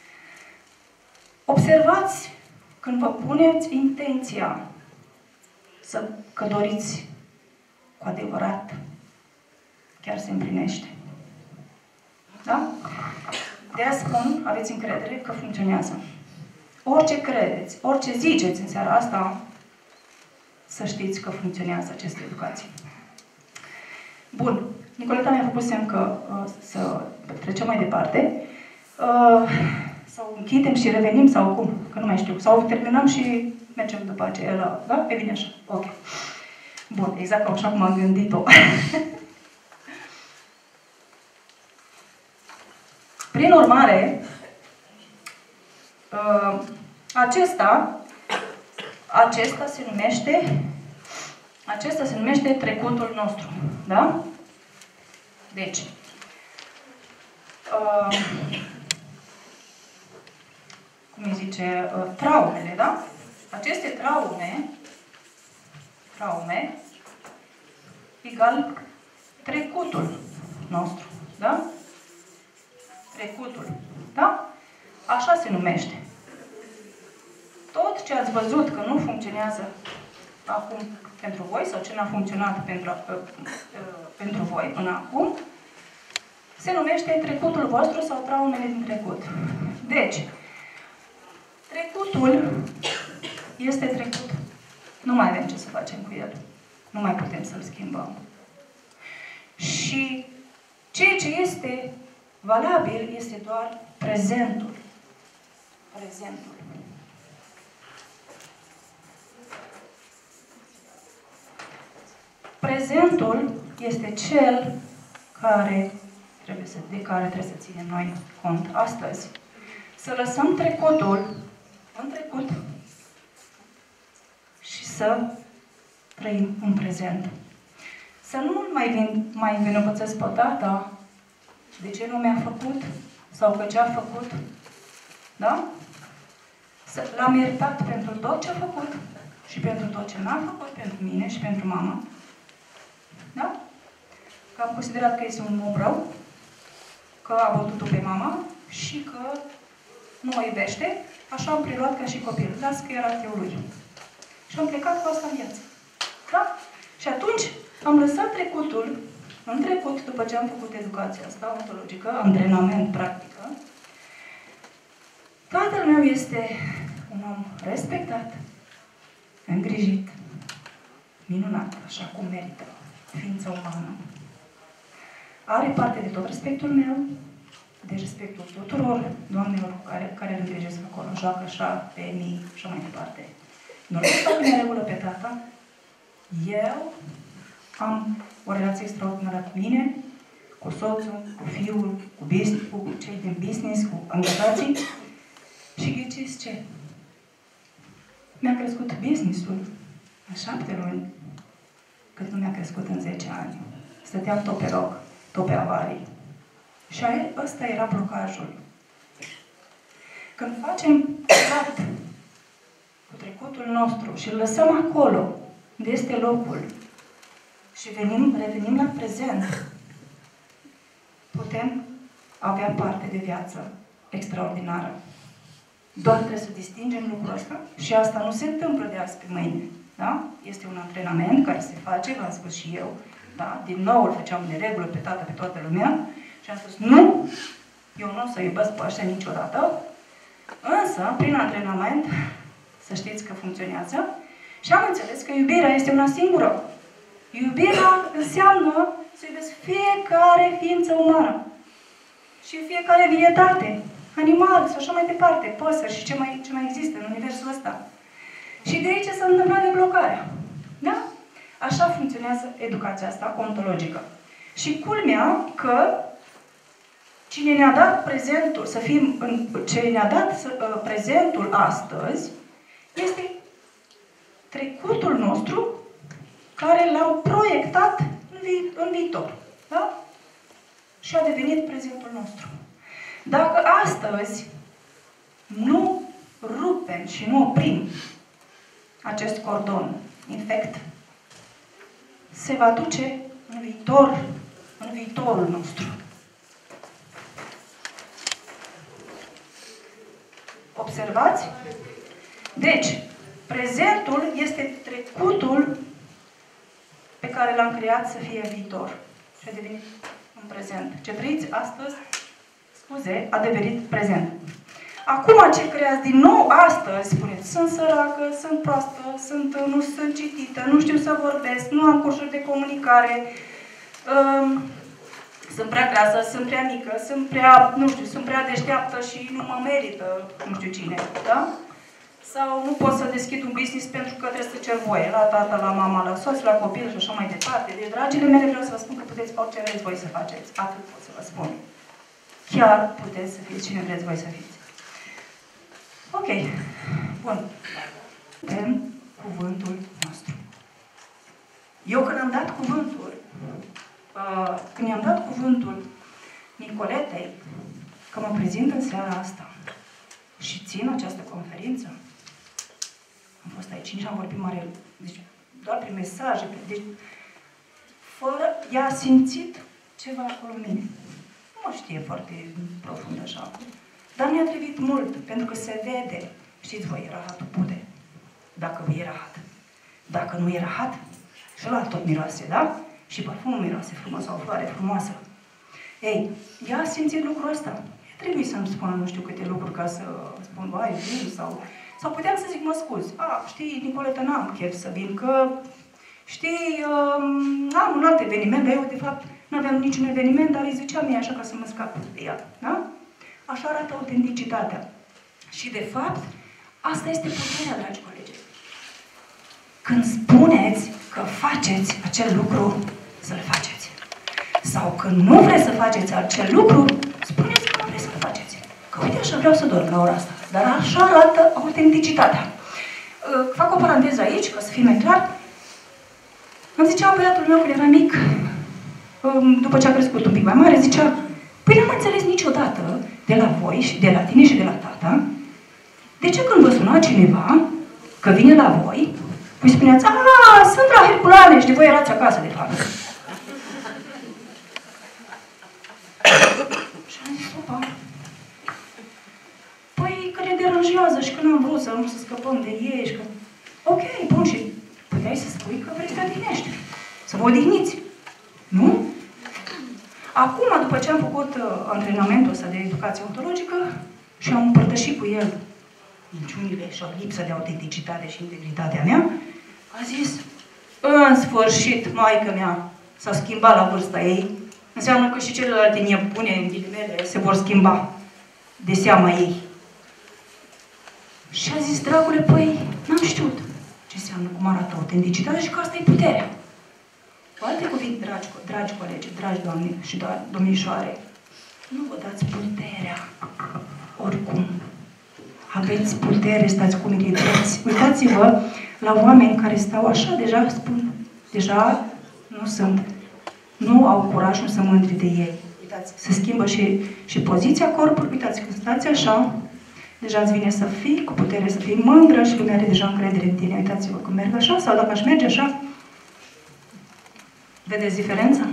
Observați când vă puneți intenția să, că doriți cu adevărat, chiar se împlinește. Da? De-aia spun, aveți încredere că funcționează. Orice credeți, orice ziceți în seara asta, să știți că funcționează aceste educații. Bun. Nicoleta mi-a făcut semn că uh, să trecem mai departe. Uh, sau închidem și revenim sau cum? Că nu mai știu. Sau terminăm și mergem după aceea la... Da? E bine așa. Ok. Bun. Exact așa cum am gândit-o. Prin urmare, uh, acesta, acesta se numește, acesta se numește trecutul nostru. Da? Deci, uh, cum cum îi zice, traumele, da? Aceste traume, traume, egal trecutul nostru, da? Trecutul, da? Așa se numește. Tot ce ați văzut că nu funcționează acum pentru voi, sau ce n-a funcționat pentru, uh, uh, pentru voi până acum, se numește trecutul vostru sau traumele din trecut. Deci, trecutul este trecut. Nu mai avem ce să facem cu el. Nu mai putem să-l schimbăm. Și ceea ce este valabil este doar prezentul. Prezentul. Prezentul este cel care trebuie să, de care trebuie să ținem noi cont astăzi. Să lăsăm trecutul în trecut și să trăim în prezent. Să nu mai, vin, mai învinovățesc pe tata de ce nu mi-a făcut sau că ce a făcut. Da? Să l-am iertat pentru tot ce a făcut și pentru tot ce n-a făcut pentru mine și pentru mama. Da? Că am considerat că este un om rău, că a bătut-o pe mama și că nu mă iubește, așa am preluat ca și copil. Las că era fiul lui. Și am plecat cu asta în viață. Da? Și atunci am lăsat trecutul în trecut, după ce am făcut educația asta ontologică, antrenament, practică. Tatăl meu este un om respectat, îngrijit, minunat, așa cum merită, ființă umană. Are parte de tot respectul meu, de respectul tuturor doamnelor cu care, care îl îngrijesc acolo, joacă așa, pe mii și mai departe. Nu le fac în regulă pe tata. Eu am o relație extraordinară cu mine, cu soțul, cu fiul, cu, business, cu cei din business, cu angajații. Și ghiciți ce? Mi-a crescut business-ul în șapte luni, cât nu mi-a crescut în zece ani. Stăteam tot pe loc, tot pe avarii. Și ăsta era blocajul. Când facem cut cu trecutul nostru și îl lăsăm acolo, unde este locul, și venim, revenim la prezent, putem avea parte de viață extraordinară. Doar trebuie să distingem lucrul ăsta și asta nu se întâmplă de azi pe mâine. Da? Este un antrenament care se face, v-am spus și eu. Da? Din nou îl făceam de regulă pe tata, pe toată lumea și am spus, nu, eu nu o să iubesc pe ăștia niciodată, însă, prin antrenament, să știți că funcționează și am înțeles că iubirea este una singură. Iubirea înseamnă să iubesc fiecare ființă umană și fiecare vietate, animal și așa mai departe, păsări și ce mai, ce mai există în universul ăsta. Și de aici s-a întâmplat deblocarea. Da? Așa funcționează educația asta ontologică. Și culmea că cine ne-a dat prezentul, să fim în, ce ne-a dat uh, prezentul astăzi, este trecutul nostru care l-am proiectat în, vi în viitor. Da? Și a devenit prezentul nostru. Dacă astăzi nu rupem și nu oprim acest cordon infect, se va duce în viitor, în viitorul nostru. Observați? Deci, prezentul este trecutul pe care l-am creat să fie viitor. Și a devenit în prezent. Ce trăiți astăzi, scuze, a devenit prezent. Acum ce creați din nou astăzi, spuneți, sunt săracă, sunt proastă, sunt, nu sunt citită, nu știu să vorbesc, nu am cursuri de comunicare, um, sunt prea grasă, sunt prea mică, sunt prea, nu știu, sunt prea deșteaptă și nu mă merită nu știu cine, da? Sau nu pot să deschid un business pentru că trebuie să cer voie la tata, la mama, la soț, la copil și așa mai departe. Deci, dragile mele, vreau să vă spun că puteți orice vreți voi să faceți. Atât pot să vă spun. Chiar puteți să fiți cine vreți voi să fiți. Ok. Bun. Avem cuvântul nostru. Eu când am dat cuvântul, uh, când i-am dat cuvântul Nicoletei, că mă prezint în seara asta și țin această conferință. Am fost aici, nici am vorbit mare, deci doar prin mesaje, deci fără, ea a simțit ceva acolo în mine. Nu mă știe foarte profund așa, dar mi-a trebuit mult, pentru că se vede. Știți voi, rahatul pude, dacă e rahat. Dacă nu e rahat, și ăla tot miroase, da? Și parfumul miroase frumos, sau o floare frumoasă. Ei, ea a simțit lucrul ăsta. Trebuie să-mi spună nu știu câte lucruri ca să spun, vai, vin, sau... Sau puteam să zic, mă scuzi, a, știi, Nicoleta, n-am chef să vin, că, știi, um, am un alt eveniment, dar eu, de fapt, nu aveam niciun eveniment, dar îi ziceam mie așa ca să mă scap de ea, da? Așa arată autenticitatea. Și, de fapt, asta este puterea, dragi colegi. Când spuneți că faceți acel lucru, să-l faceți. Sau când nu vreți să faceți acel lucru, spuneți că nu vreți să-l faceți. Că uite, așa vreau să dorm la ora asta. Dar așa arată autenticitatea. Fac o paranteză aici, ca să fie mai clar. Îmi zicea băiatul meu, când era mic, după ce a crescut un pic mai mare, zicea, păi n-am înțeles niciodată de la voi, și de la tine și de la tata, de ce când vă suna cineva, că vine la voi, voi spuneați, aaa, sunt la Herculane și de voi erați acasă, de fapt. Și am zis, opa, păi că ne deranjează și că n-am vrut să nu să scăpăm de ei și că... Ok, bun, și puteai să spui că vrei să te odihnești, să vă odihniți, nu? Acum, după ce am făcut uh, antrenamentul ăsta de educație ontologică și am împărtășit cu el minciunile și o lipsă de autenticitate și integritatea mea, a zis, în sfârșit, maică mea s-a schimbat la vârsta ei, înseamnă că și celelalte nebune, în ghilimele, se vor schimba de seama ei. Și a zis, dragule, păi, n-am știut ce înseamnă, cum arată autenticitatea și că asta e puterea. Cu alte cuvinte, dragi, dragi colegi, dragi doamne și do domnișoare, nu vă dați puterea oricum. Aveți putere, stați cu uitați. Uitați-vă la oameni care stau așa, deja spun, deja nu sunt, nu au curaj, nu se mândri de ei. Uitați, se schimbă și, și poziția corpului, uitați, când stați așa, deja îți vine să fii cu putere, să fii mândră și lumea are deja încredere în tine. Uitați-vă când merg așa, sau dacă aș merge așa, vedeți diferența?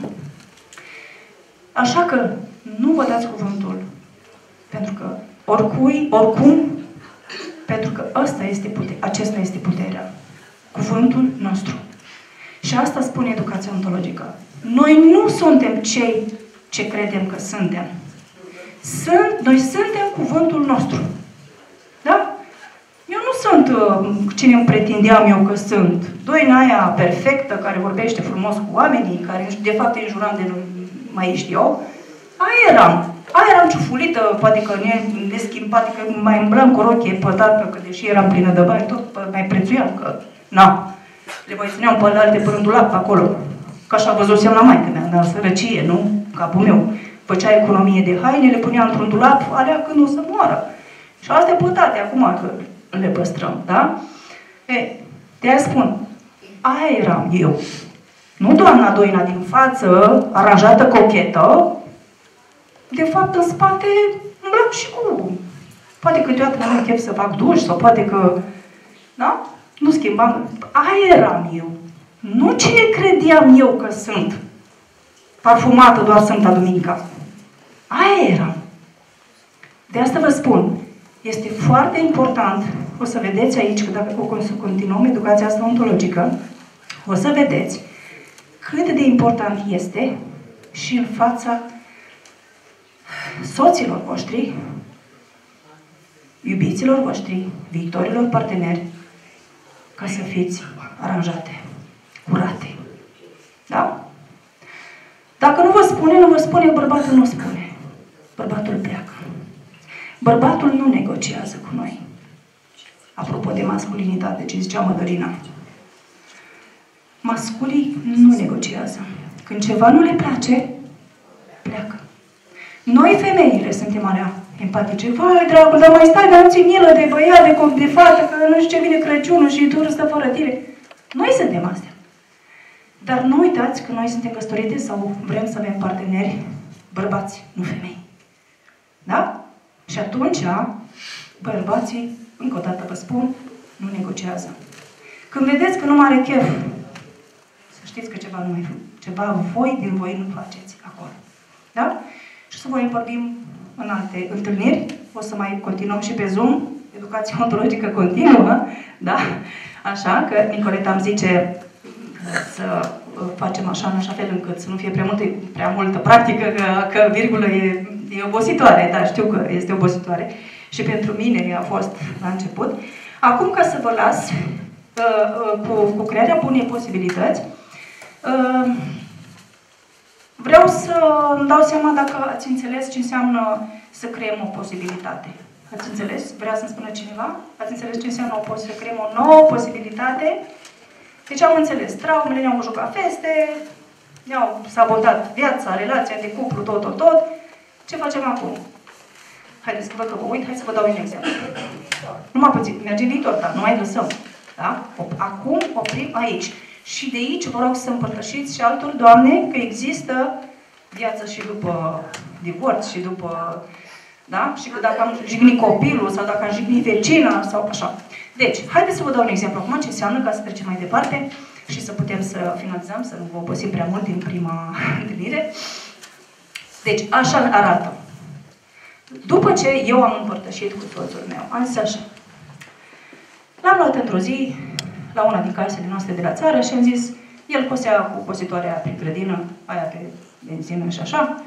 Așa că nu vă dați cuvântul, pentru că oricui, oricum, pentru că asta este putere, acesta este puterea. Cuvântul nostru. Și asta spune educația ontologică. Noi nu suntem cei ce credem că suntem. Sunt, noi suntem cuvântul nostru. Da? Eu nu sunt uh, cine îmi pretindeam eu că sunt. Doina aia perfectă, care vorbește frumos cu oamenii, care de fapt e înjuram de nu mai știu. Aia eram. Aia eram ciufulită, poate că ne, ne schimbat, că mai îmblam cu rochie pătată, că deși eram plină de bani, tot mai prețuiam, că na, le mai țineam pe alte până în dulap acolo. Că așa văzusem la maică mea, dar sărăcie, nu? Capul meu. Făcea economie de haine, le punea într-un dulap, alea când o să moară. Și astea pătate, acum că le păstrăm, da? E, de-aia spun, aia eram eu. Nu doamna Doina din față, aranjată cochetă, de fapt, în spate, îmblam și cu... Poate câteodată n-am chef să fac duș, sau poate că... Da? Nu schimbam. Aia eram eu. Nu cine credeam eu că sunt. Parfumată doar Sfânta Duminica. Aia eram. De asta vă spun. Este foarte important, o să vedeți aici, că dacă o să continuăm educația asta ontologică, o să vedeți cât de important este și în fața soților voștri, iubiților voștri, viitorilor parteneri, ca să fiți aranjate, curate. Da? Dacă nu vă spune, nu vă spune, bărbatul nu spune. Bărbatul pleacă. Bărbatul nu negociază cu noi. Apropo de masculinitate, ce zicea Mădălina. Masculii nu negociază. Când ceva nu le place, pleacă. Noi, femeile, suntem alea empatice. Vai, dragul, dar mai stai, dar nu ții milă de băiat, de copil, de fată, că nu știu ce vine Crăciunul și tu stă fără tine. Noi suntem astea. Dar nu uitați că noi suntem căsătorite sau vrem să avem parteneri bărbați, nu femei. Da? Și atunci bărbații, încă o dată vă spun, nu negociază. Când vedeți că nu mai are chef, să știți că ceva nu mai ceva voi din voi nu faceți acolo. Da? Și o să voi vorbim în alte întâlniri. O să mai continuăm și pe Zoom. Educația ontologică continuă. Da? Așa că Nicoleta îmi zice să facem așa în așa fel încât să nu fie prea multă, prea multă practică, că, că virgulă e, e obositoare. Da, știu că este obositoare. Și pentru mine a fost la început. Acum, ca să vă las uh, cu, cu crearea bunei posibilități, uh, vreau să îmi dau seama dacă ați înțeles ce înseamnă să creăm o posibilitate. Ați înțeles? Vrea să-mi spună cineva? Ați înțeles ce înseamnă o, să creăm o nouă posibilitate? Deci am înțeles. Traumele ne-au jucat feste, ne-au sabotat viața, relația de cuplu, tot, tot, tot. Ce facem acum? Haideți să văd că vă uit, hai să vă dau un exemplu. Nu m-a pățit, merge în viitor, dar nu mai lăsăm. Da? Acum oprim aici. Și de aici vă rog să împărtășiți și altor doamne că există viață și după divorț și după... Da? Și că dacă am jignit copilul sau dacă am jignit vecina sau așa. Deci, haideți să vă dau un exemplu acum ce înseamnă ca să trecem mai departe și să putem să finalizăm, să nu vă obosim prea mult din prima întâlnire. Deci, așa arată. După ce eu am împărtășit cu soțul meu, am zis așa. L-am luat într-o zi la una din casele noastre de la țară și am zis, el cosea cu cositoarea prin grădină, aia pe benzină și așa.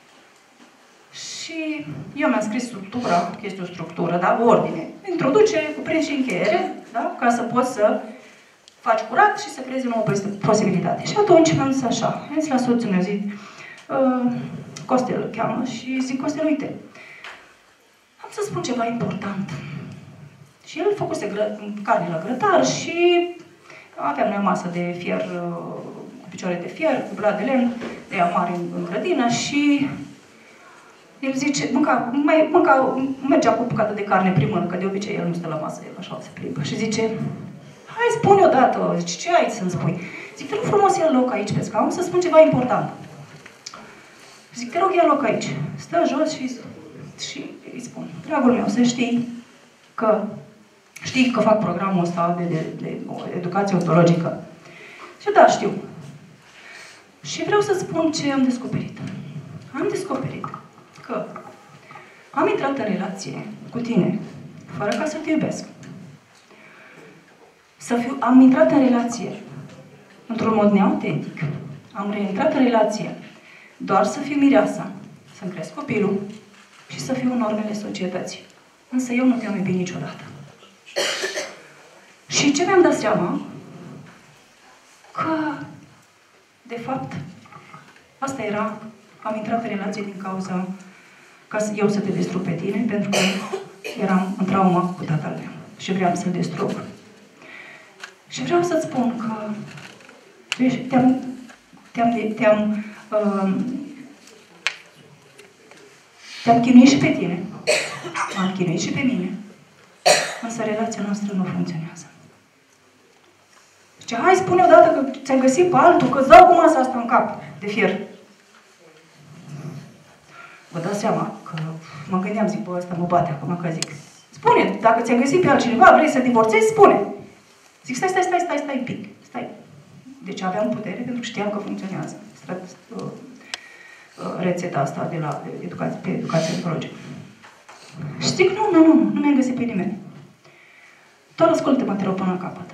Și eu mi-am scris structura, că este o structură, da, o ordine. Introducere, cuprins și încheiere, da, ca să poți să faci curat și să creezi o nouă posibilitate. Și atunci mi-am zis așa, am zis la soțul meu, zic, uh, Costel îl cheamă și zic, Costel, uite, am să spun ceva important. Și el făcuse carne la grătar și aveam noi o masă de fier, cu picioare de fier, cu blad de lemn, de ea mare în, în grădină și el zice, mânca, mai, mânca, mergea cu o bucată de carne prin mână, că de obicei el nu stă la masă, el așa se plimbă. Și zice, hai spune odată, zice, ce ai să-mi spui? Zic, te rog frumos, ia loc aici pe scaun, să spun ceva important. Zic, te rog, ia loc aici. Stă jos și, și îi spun, dragul meu, să știi că știi că fac programul ăsta de, de, de, de educație ontologică. Și da, știu. Și vreau să spun ce am descoperit. Am descoperit că am intrat în relație cu tine, fără ca să te iubesc. Să fiu, am intrat în relație într-un mod neautentic. Am reintrat în relație doar să fiu mireasa, să-mi cresc copilul și să fiu în normele societății. Însă eu nu te-am iubit niciodată. Și ce mi-am dat seama? Că, de fapt, asta era, am intrat în relație din cauza ca să, eu să te distrug pe tine, pentru că eram în traumă cu tatăl meu și vreau să-l distrug. Și vreau să-ți spun că te-am te-am te-am um, te-am chinuit și pe tine, m-am chinuit și pe mine, însă relația noastră nu funcționează. Zice, hai spune odată că ți-ai găsit pe altul, că îți dau cu masa asta în cap de fier. Vă dați seama că mă gândeam, zic, bă, ăsta mă bate acum că zic. Spune, dacă ți-ai găsit pe altcineva, vrei să divorțezi, spune. Zic, stai, stai, stai, stai, stai un pic, stai. Deci aveam putere pentru că știam că funcționează rețeta asta de la educație, pe educație ontologică. Și zic, nu, nu, nu, nu mi-am găsit pe nimeni. Doar ascultă-mă, te rog, până la capăt.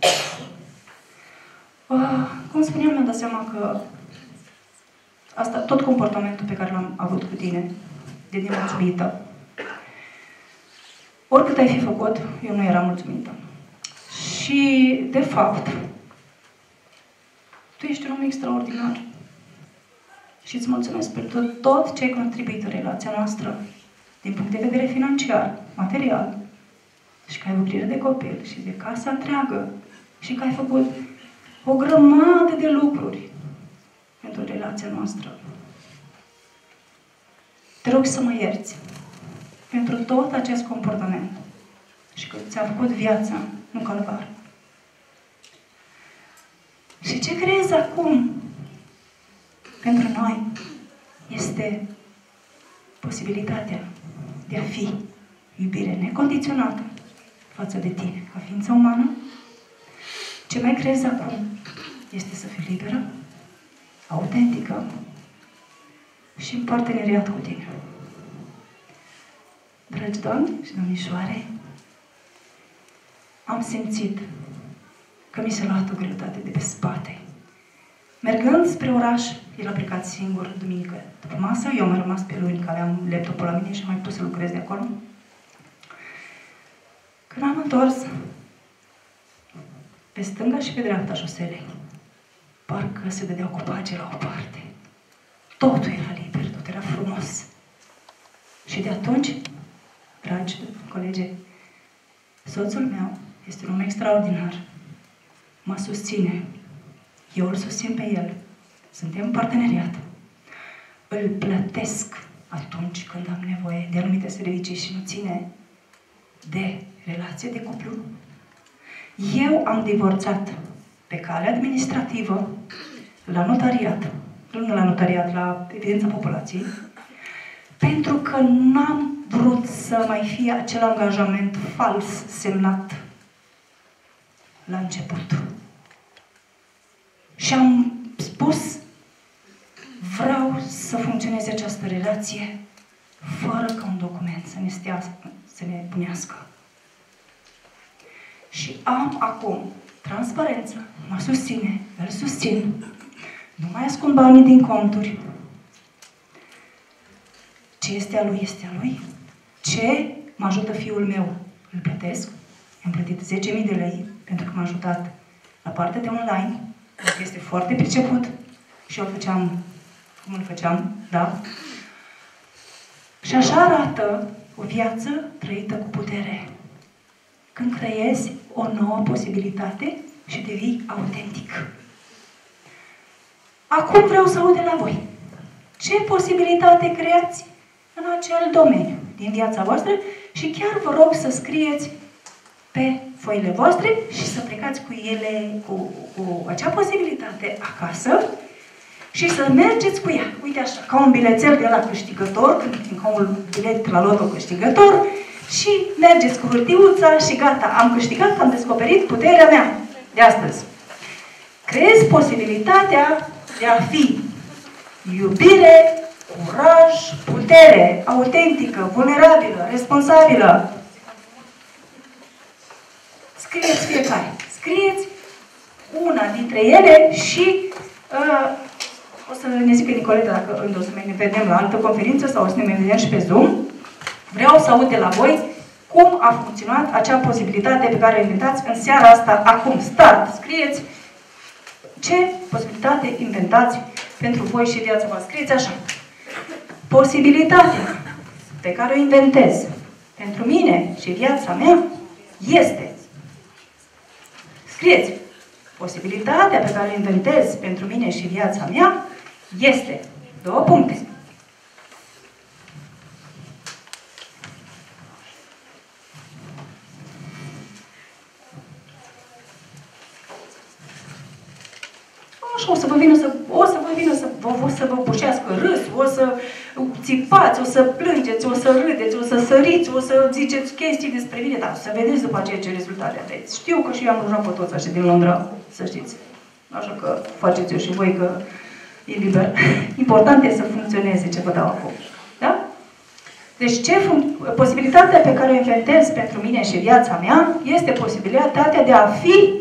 Uh, cum spuneam, mi-am dat seama că asta, tot comportamentul pe care l-am avut cu tine, de nemulțumită, oricât ai fi făcut, eu nu eram mulțumită. Și, de fapt, tu ești un om extraordinar. Și îți mulțumesc pentru tot ce ai contribuit în relația noastră, din punct de vedere financiar, material, și că ai o grijă de copil și de casa întreagă, și că ai făcut o grămadă de lucruri pentru relația noastră. Te rog să mă ierți pentru tot acest comportament și că ți-a făcut viața un calvar. Și ce crezi acum pentru noi este posibilitatea de a fi iubire necondiționată față de tine, ca ființă umană. Ce mai crezi acum este să fii liberă, autentică și în parteneriat cu tine. Dragi doamni și domnișoare, am simțit că mi s-a luat o greutate de pe spate. Mergând spre oraș, el a plecat singur duminică după masă, eu am rămas pe luni, că aveam laptopul la mine și am mai pus să lucrez de acolo. Când am întors, pe stânga și pe dreapta șoselei, parcă se dădeau copaci la o parte. Totul era liber, totul era frumos. Și de atunci, dragi colegi, soțul meu este un om extraordinar. Mă susține. Eu îl susțin pe el. Suntem în parteneriat. Îl plătesc atunci când am nevoie de anumite servicii și nu ține de relație de cuplu. Eu am divorțat pe cale administrativă la notariat, nu la notariat, la evidența populației, pentru că n-am vrut să mai fie acel angajament fals semnat la început. Și am spus, vreau să funcționeze această relație fără ca un document să ne stea, să ne punească. Și am acum transparență, mă susține, îl susțin, nu mai ascund banii din conturi. Ce este a lui, este a lui. Ce mă ajută fiul meu, îl plătesc. Am plătit zece mii de lei pentru că m-a ajutat la partea de online, pentru că este foarte priceput și eu îl făceam cum îl făceam, da? Și așa arată o viață trăită cu putere. Când creezi o nouă posibilitate și devii autentic. Acum vreau să aud de la voi. Ce posibilitate creați în acel domeniu din viața voastră și chiar vă rog să scrieți pe foile voastre și să plecați cu ele, cu, cu acea posibilitate acasă și să mergeți cu ea. Uite așa, ca un bilețel de la câștigător, ca un bilet la loto câștigător, și mergeți cu hârtiuța și gata, am câștigat, am descoperit puterea mea de astăzi. Creezi posibilitatea de a fi iubire, curaj, putere, autentică, vulnerabilă, responsabilă. Scrieți fiecare. Scrieți una dintre ele și uh, o să ne zică Nicoleta dacă o să ne vedem la altă conferință sau o să ne vedem și pe Zoom. Vreau să aud de la voi cum a funcționat acea posibilitate pe care o inventați în seara asta, acum. Start! Scrieți ce posibilitate inventați pentru voi și viața voastră. Scrieți așa. Posibilitatea pe care o inventez pentru mine și viața mea este. Scrieți. Posibilitatea pe care o inventez pentru mine și viața mea este. Două puncte. Așa, o să vă vină să, o să vă vină să vă, o să vă bușească râs, o să țipați, o să plângeți, o să râdeți, o să săriți, o să ziceți chestii despre mine, dar să vedeți după aceea ce rezultate aveți. Știu că și eu am rugat pe toți așa din Londra, să știți. Așa că faceți-o și voi, că e liber. Important e să funcționeze ce vă dau acum. Da? Deci ce posibilitatea pe care o inventez pentru mine și viața mea este posibilitatea de a fi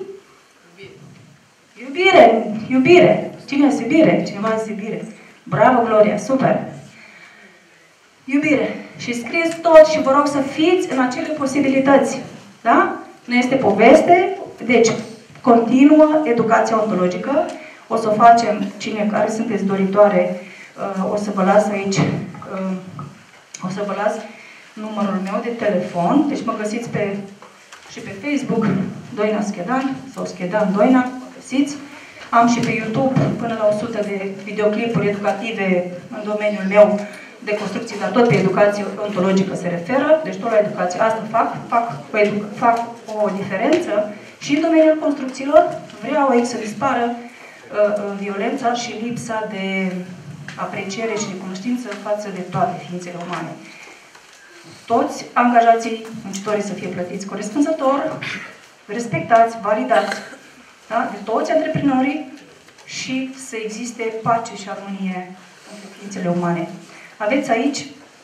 iubire, iubire. Cine este iubire? Cineva este iubire. Bravo, Gloria, super! Iubire. Și scrieți tot și vă rog să fiți în acele posibilități. Da? Nu este poveste. Deci, continuă educația ontologică. O să o facem, cine care sunteți doritoare, o să vă las aici, o să vă las numărul meu de telefon. Deci mă găsiți pe, și pe Facebook, Doina Schedan, sau Schedan Doina, mă găsiți. Am și pe YouTube până la o sută de videoclipuri educative în domeniul meu de construcții, dar tot pe educație ontologică se referă, deci tot la educație. Asta fac, fac o, fac o diferență și în domeniul construcțiilor. Vreau aici să dispară uh, violența și lipsa de apreciere și de cunoștință față de toate ființele umane. toți angajații, muncitorii să fie plătiți corespunzător, respectați, validați, da? De toți antreprenorii și să existe pace și armonie între ființele umane. Aveți aici,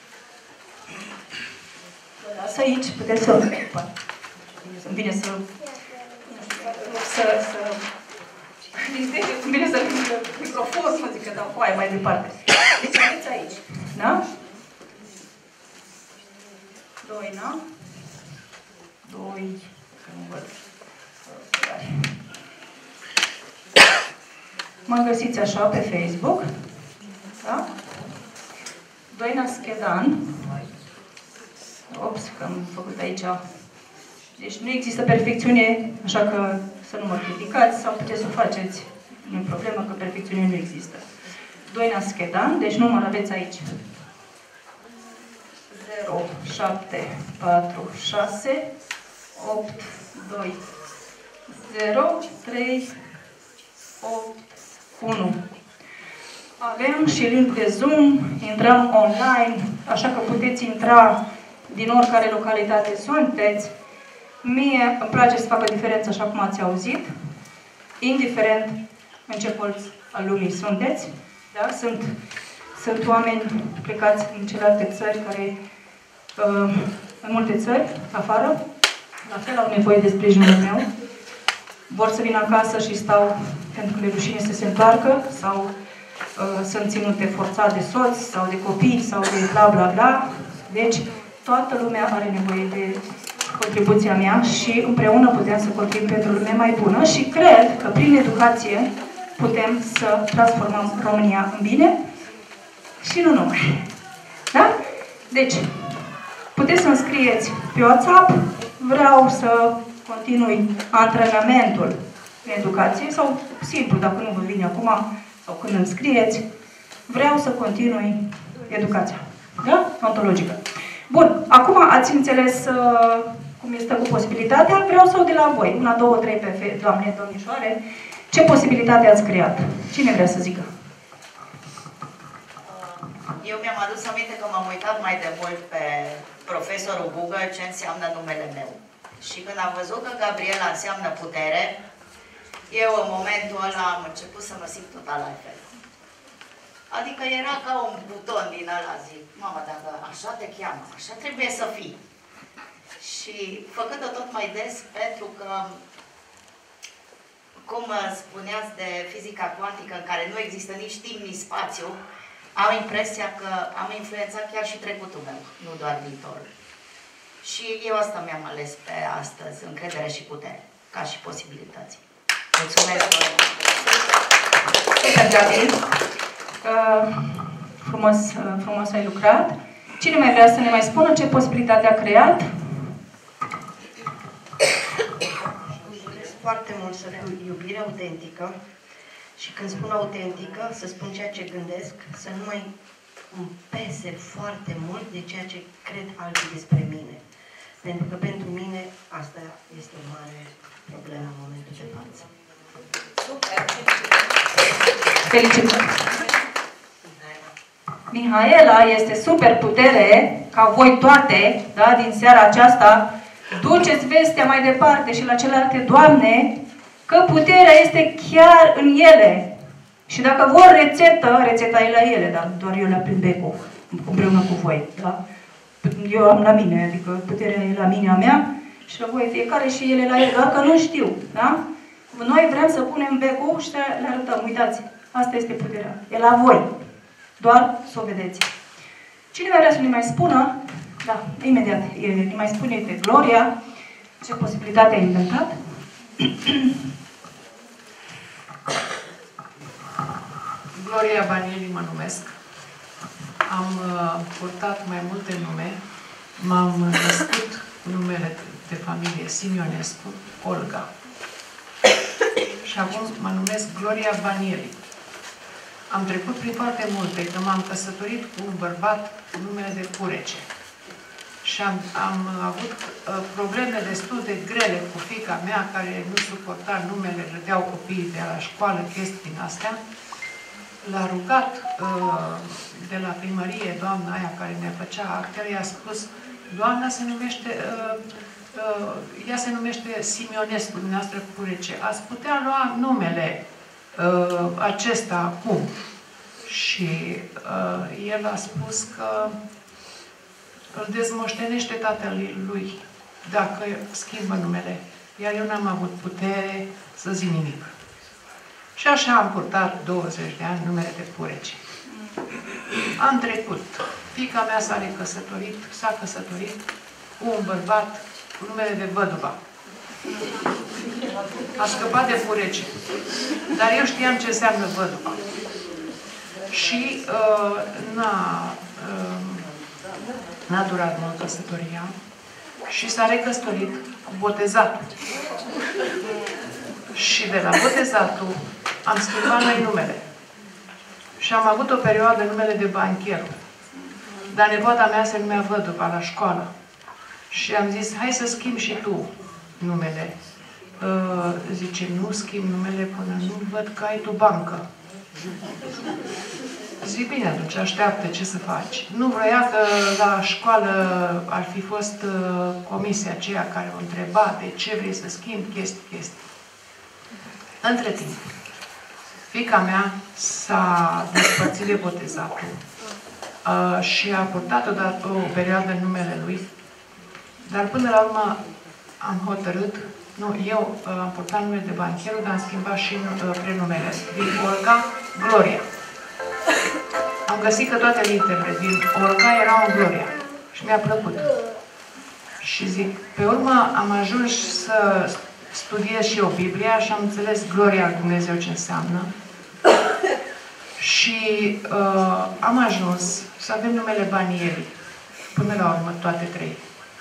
vă las aici, puteți să... Îmi vine să... să... să... Îmi vine să... microfon, să zic că dau foaie mai departe. Deci aveți aici, da? Doina. Doi, că nu văd. Mă găsiți așa pe Facebook. Da? Doina Schedan. Ops, că am făcut aici. Deci nu există perfecțiune, așa că să nu mă criticați sau puteți să o faceți. Nu e problemă că perfecțiune nu există. Doina Schedan, deci număr aveți aici. zero șapte patru șase opt doi zero trei opt unu. Avem și link de Zoom, intrăm online, așa că puteți intra din oricare localitate sunteți. Mie îmi place să fac o diferență, așa cum ați auzit, indiferent în ce colț al lumii sunteți. Da? Sunt, sunt oameni plecați în celelalte țări care în multe țări, afară, la fel au nevoie de sprijinul meu. Vor să vină acasă și stau pentru că le rușine să se întoarcă sau uh, sunt ținute forțat de soț sau de copii sau de bla bla bla. Deci toată lumea are nevoie de contribuția mea și împreună putem să contribuim pentru o lume mai bună și cred că prin educație putem să transformăm România în bine și nu numai. Da? Deci, puteți să-mi scrieți pe WhatsApp, vreau să continui antrenamentul în educație, sau simplu, dacă nu vă vine acum, sau când îmi scrieți, vreau să continui educația. Da? Ontologică. Bun, acum ați înțeles uh, cum este cu posibilitatea, vreau să o de la voi. Una, două, trei, pe doamne, domnișoare, ce posibilitate ați creat? Cine vrea să zică? Eu mi-am adus aminte că m-am uitat mai de mult pe profesorul Google ce înseamnă numele meu. Și când am văzut că Gabriela înseamnă putere, eu în momentul ăla am început să mă simt total altfel. Adică era ca un buton din ăla, zic, mama, dacă așa te cheamă, așa trebuie să fii. Și făcând-o tot mai des, pentru că, cum spuneați de fizica cuantică, în care nu există nici timp, nici spațiu, am impresia că am influențat chiar și trecutul meu, nu doar viitorul. Și eu asta mi-am ales pe astăzi, încredere și putere, ca și posibilități. Mulțumesc! Super, Gabi! Uh, frumos, uh, frumos ai lucrat. Cine mai vrea să ne mai spună ce posibilitate a creat? Foarte mult să fiu iubire autentică și când spun autentică, să spun ceea ce gândesc, să nu mai îmi pese foarte mult de ceea ce cred alții despre mine. Pentru că pentru mine asta este o mare problemă în momentul de față. Super! Felicitări! Mihaela este super putere ca voi toate, da, din seara aceasta, duceți vestea mai departe și la celelalte doamne că puterea este chiar în ele. Și dacă vor rețetă, rețeta e la ele, dar doar eu le prind becul împreună cu voi. Da? Eu am la mine, adică puterea e la mine a mea și la voi fiecare și ele la ele, doar că nu știu. Da? Noi vrem să punem becul și să le arătăm. Uitați, asta este puterea. E la voi. Doar să o vedeți. Cine vrea să ne mai spună, da, imediat, ne mai spune pe Gloria ce posibilitate a inventat. Gloria Banieli mă numesc. Am uh, purtat mai multe nume. M-am născut numele de familie Simionescu, Olga. Și acum mă numesc Gloria Banieli. Am trecut prin foarte multe, că m-am căsătorit cu un bărbat cu numele de Curece. Și am, am avut uh, probleme destul de grele cu fiica mea, care nu suporta numele, râdeau copiii de la școală, chestii din astea. L-a rugat uh, de la primărie, doamna aia care ne făcea actele, i-a spus Doamna se numește, uh, uh, ea se numește Simionescu, dumneavoastră Purece. Ați putea lua numele uh, acesta acum? Și uh, el a spus că îl dezmoștenește tatăl lui dacă schimbă numele. Iar eu n-am avut putere să zic nimic. Și așa am purtat douăzeci de ani numele de Purece. Am trecut. Fiica mea s-a recăsătorit, s-a căsătorit cu un bărbat cu numele de Văduva. A scăpat de Purece. Dar eu știam ce înseamnă Văduva. Și uh, n-a uh, n-a durat mult căsătoria și s-a recăsătorit cu botezatul. Și de la botezatul am schimbat noi numele. Și am avut o perioadă numele de bancheru. Dar nepoata mea se numea Văduva la școală. Și am zis, hai să schimb și tu numele. Uh, zice, nu schimb numele până nu văd că ai tu bancă. Zic, bine, atunci așteaptă, ce să faci? Nu vroia că la școală ar fi fost uh, comisia aceea care o întreba de ce vrei să schimbi, chestii, chestii. Între timp, fiica mea s-a despărțit de botezatul uh, și a purtat odată o perioadă în numele lui, dar până la urmă am hotărât, nu, eu uh, am purtat numele de bancheru, dar am schimbat și uh, prenumele. Din Olga, Gloria. Am găsit că toate literaturele din Olga erau în Gloria. Și mi-a plăcut. Și zic, pe urmă am ajuns să studiez și eu Biblia și am înțeles Gloria lui Dumnezeu ce înseamnă. Și uh, am ajuns să avem numele Banieli. Până la urmă, toate trei.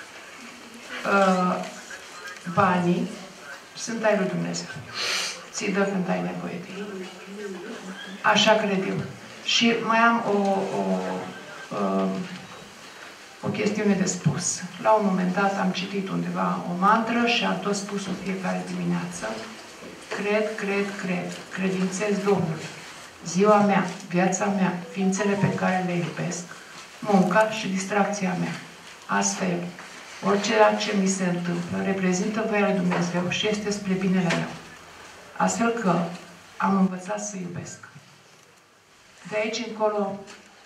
Uh, banii sunt ai lui Dumnezeu. Ți-i dă când ai nevoie de ei. Așa cred eu. Și mai am o, o, o, o chestiune de spus. La un moment dat am citit undeva o mantră și am tot spus-o fiecare dimineață. Cred, cred, cred. Credințez Domnului. Ziua mea, viața mea, ființele pe care le iubesc, munca și distracția mea. Astfel, orice ce mi se întâmplă reprezintă voia lui Dumnezeu și este spre binele meu. Astfel că am învățat să iubesc. De aici încolo,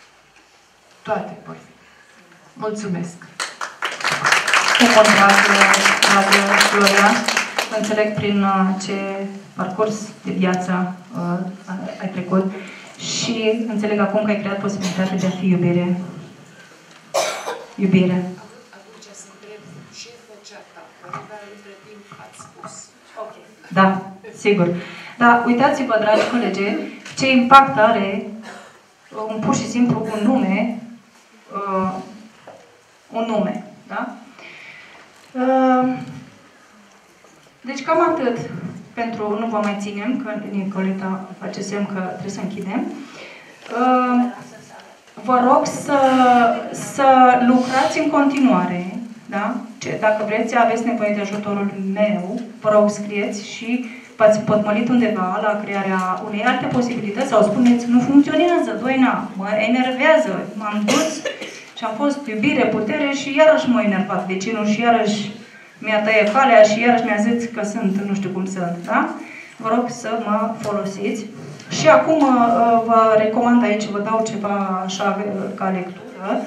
toate vor fi. Mulțumesc! Cu contract, dragă Gloria, înțeleg prin ce parcurs de viață uh, ai trecut și înțeleg acum că ai creat posibilitatea de a fi iubire. Iubire. Atunci să întreb ce făcea tata, dar între timp ați spus. Ok. Da, sigur. Dar uitați-vă, dragi colegi, ce impact are un pur și simplu un nume, uh, un nume, da? Uh, deci cam atât pentru, nu vă mai ținem, că Nicoleta face semn că trebuie să închidem. Uh, vă rog să, să lucrați în continuare, da? Ce, dacă vreți, aveți nevoie de ajutorul meu, vă rog, scrieți și v-ați potmolit undeva la crearea unei alte posibilități sau spuneți, nu funcționează, doina, mă enervează, m-am dus și am fost iubire, putere și iarăși m-a enervat vecinul și iarăși mi-a tăiat calea și iarăși mi-a zis că sunt, nu știu cum sunt, da? Vă rog să mă folosiți. Și acum vă recomand aici, vă dau ceva așa ca lectură.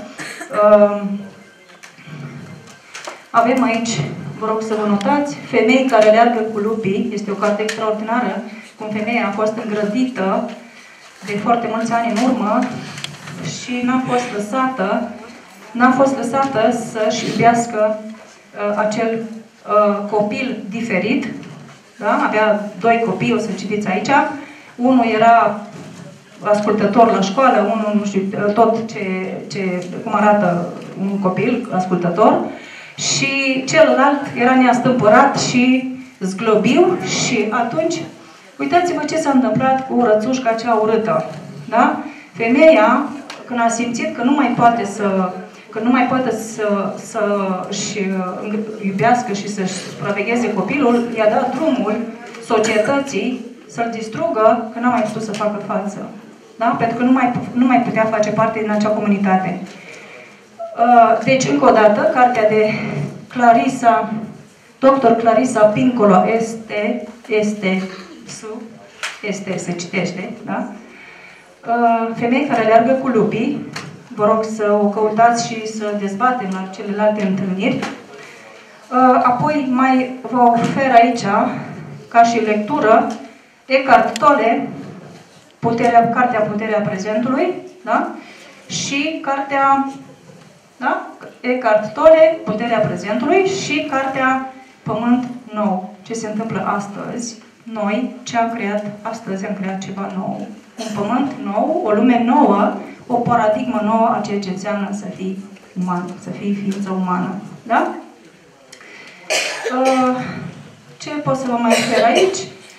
Avem aici, vă rog să vă notați, Femei care leargă cu lupii. Este o carte extraordinară, cum femeia a fost îngrădită de foarte mulți ani în urmă și n-a fost lăsată, n-a fost lăsată să-și iubească uh, acel uh, copil diferit. Da? Avea doi copii, o să citiți aici. Unul era ascultător la școală, unul, nu știu, tot ce, ce, cum arată un copil ascultător. Și celălalt era neastâmpărat și zglobiu și atunci, uitați-vă ce s-a întâmplat cu rățușca cea urâtă. Da? Femeia, când a simțit că nu mai poate să, că nu mai poate să, să-și iubească și să-și supravegheze copilul, i-a dat drumul societății să-l distrugă, că n-a mai putut să facă față. Da? Pentru că nu mai, nu mai putea face parte din acea comunitate. Deci, încă o dată, cartea de Clarisa, doctor Clarisa Pincolo este, este, su, este, se citește, da? Femei care aleargă cu lupii. Vă rog să o căutați și să dezbatem la celelalte întâlniri. Apoi mai vă ofer aici, ca și lectură, Eckhart Tolle, Puterea, Cartea Puterea Prezentului, da? Și cartea, da? Eckhart Tolle, Puterea Prezentului și cartea Pământ Nou. Ce se întâmplă astăzi? Noi, ce am creat astăzi, am creat ceva nou. Un pământ nou, o lume nouă, o paradigmă nouă a ceea ce înseamnă să fii uman, să fii ființă umană. Da? Ce pot să vă mai ofer aici?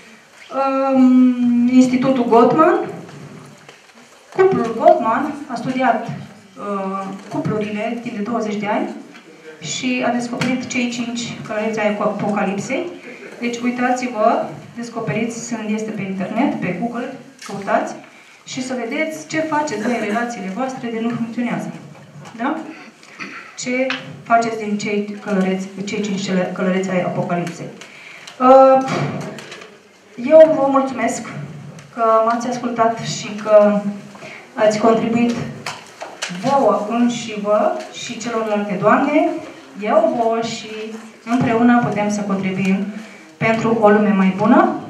Institutul Gottman. Cuplul Gottman a studiat cuplurile timp de douăzeci de ani și a descoperit cei cinci călăreți ai Apocalipsei. Deci uitați-vă, descoperiți, sunt, este pe internet, pe Google, căutați și să vedeți ce faceți voi în relațiile voastre de nu funcționează. Da? Ce faceți din cei, călăreți, cei cinci călăreți ai Apocalipsei. Eu vă mulțumesc că m-ați ascultat și că ați contribuit vouă înși vă și celorlalte doamne, eu vouă și împreună putem să contribuim pentru o lume mai bună,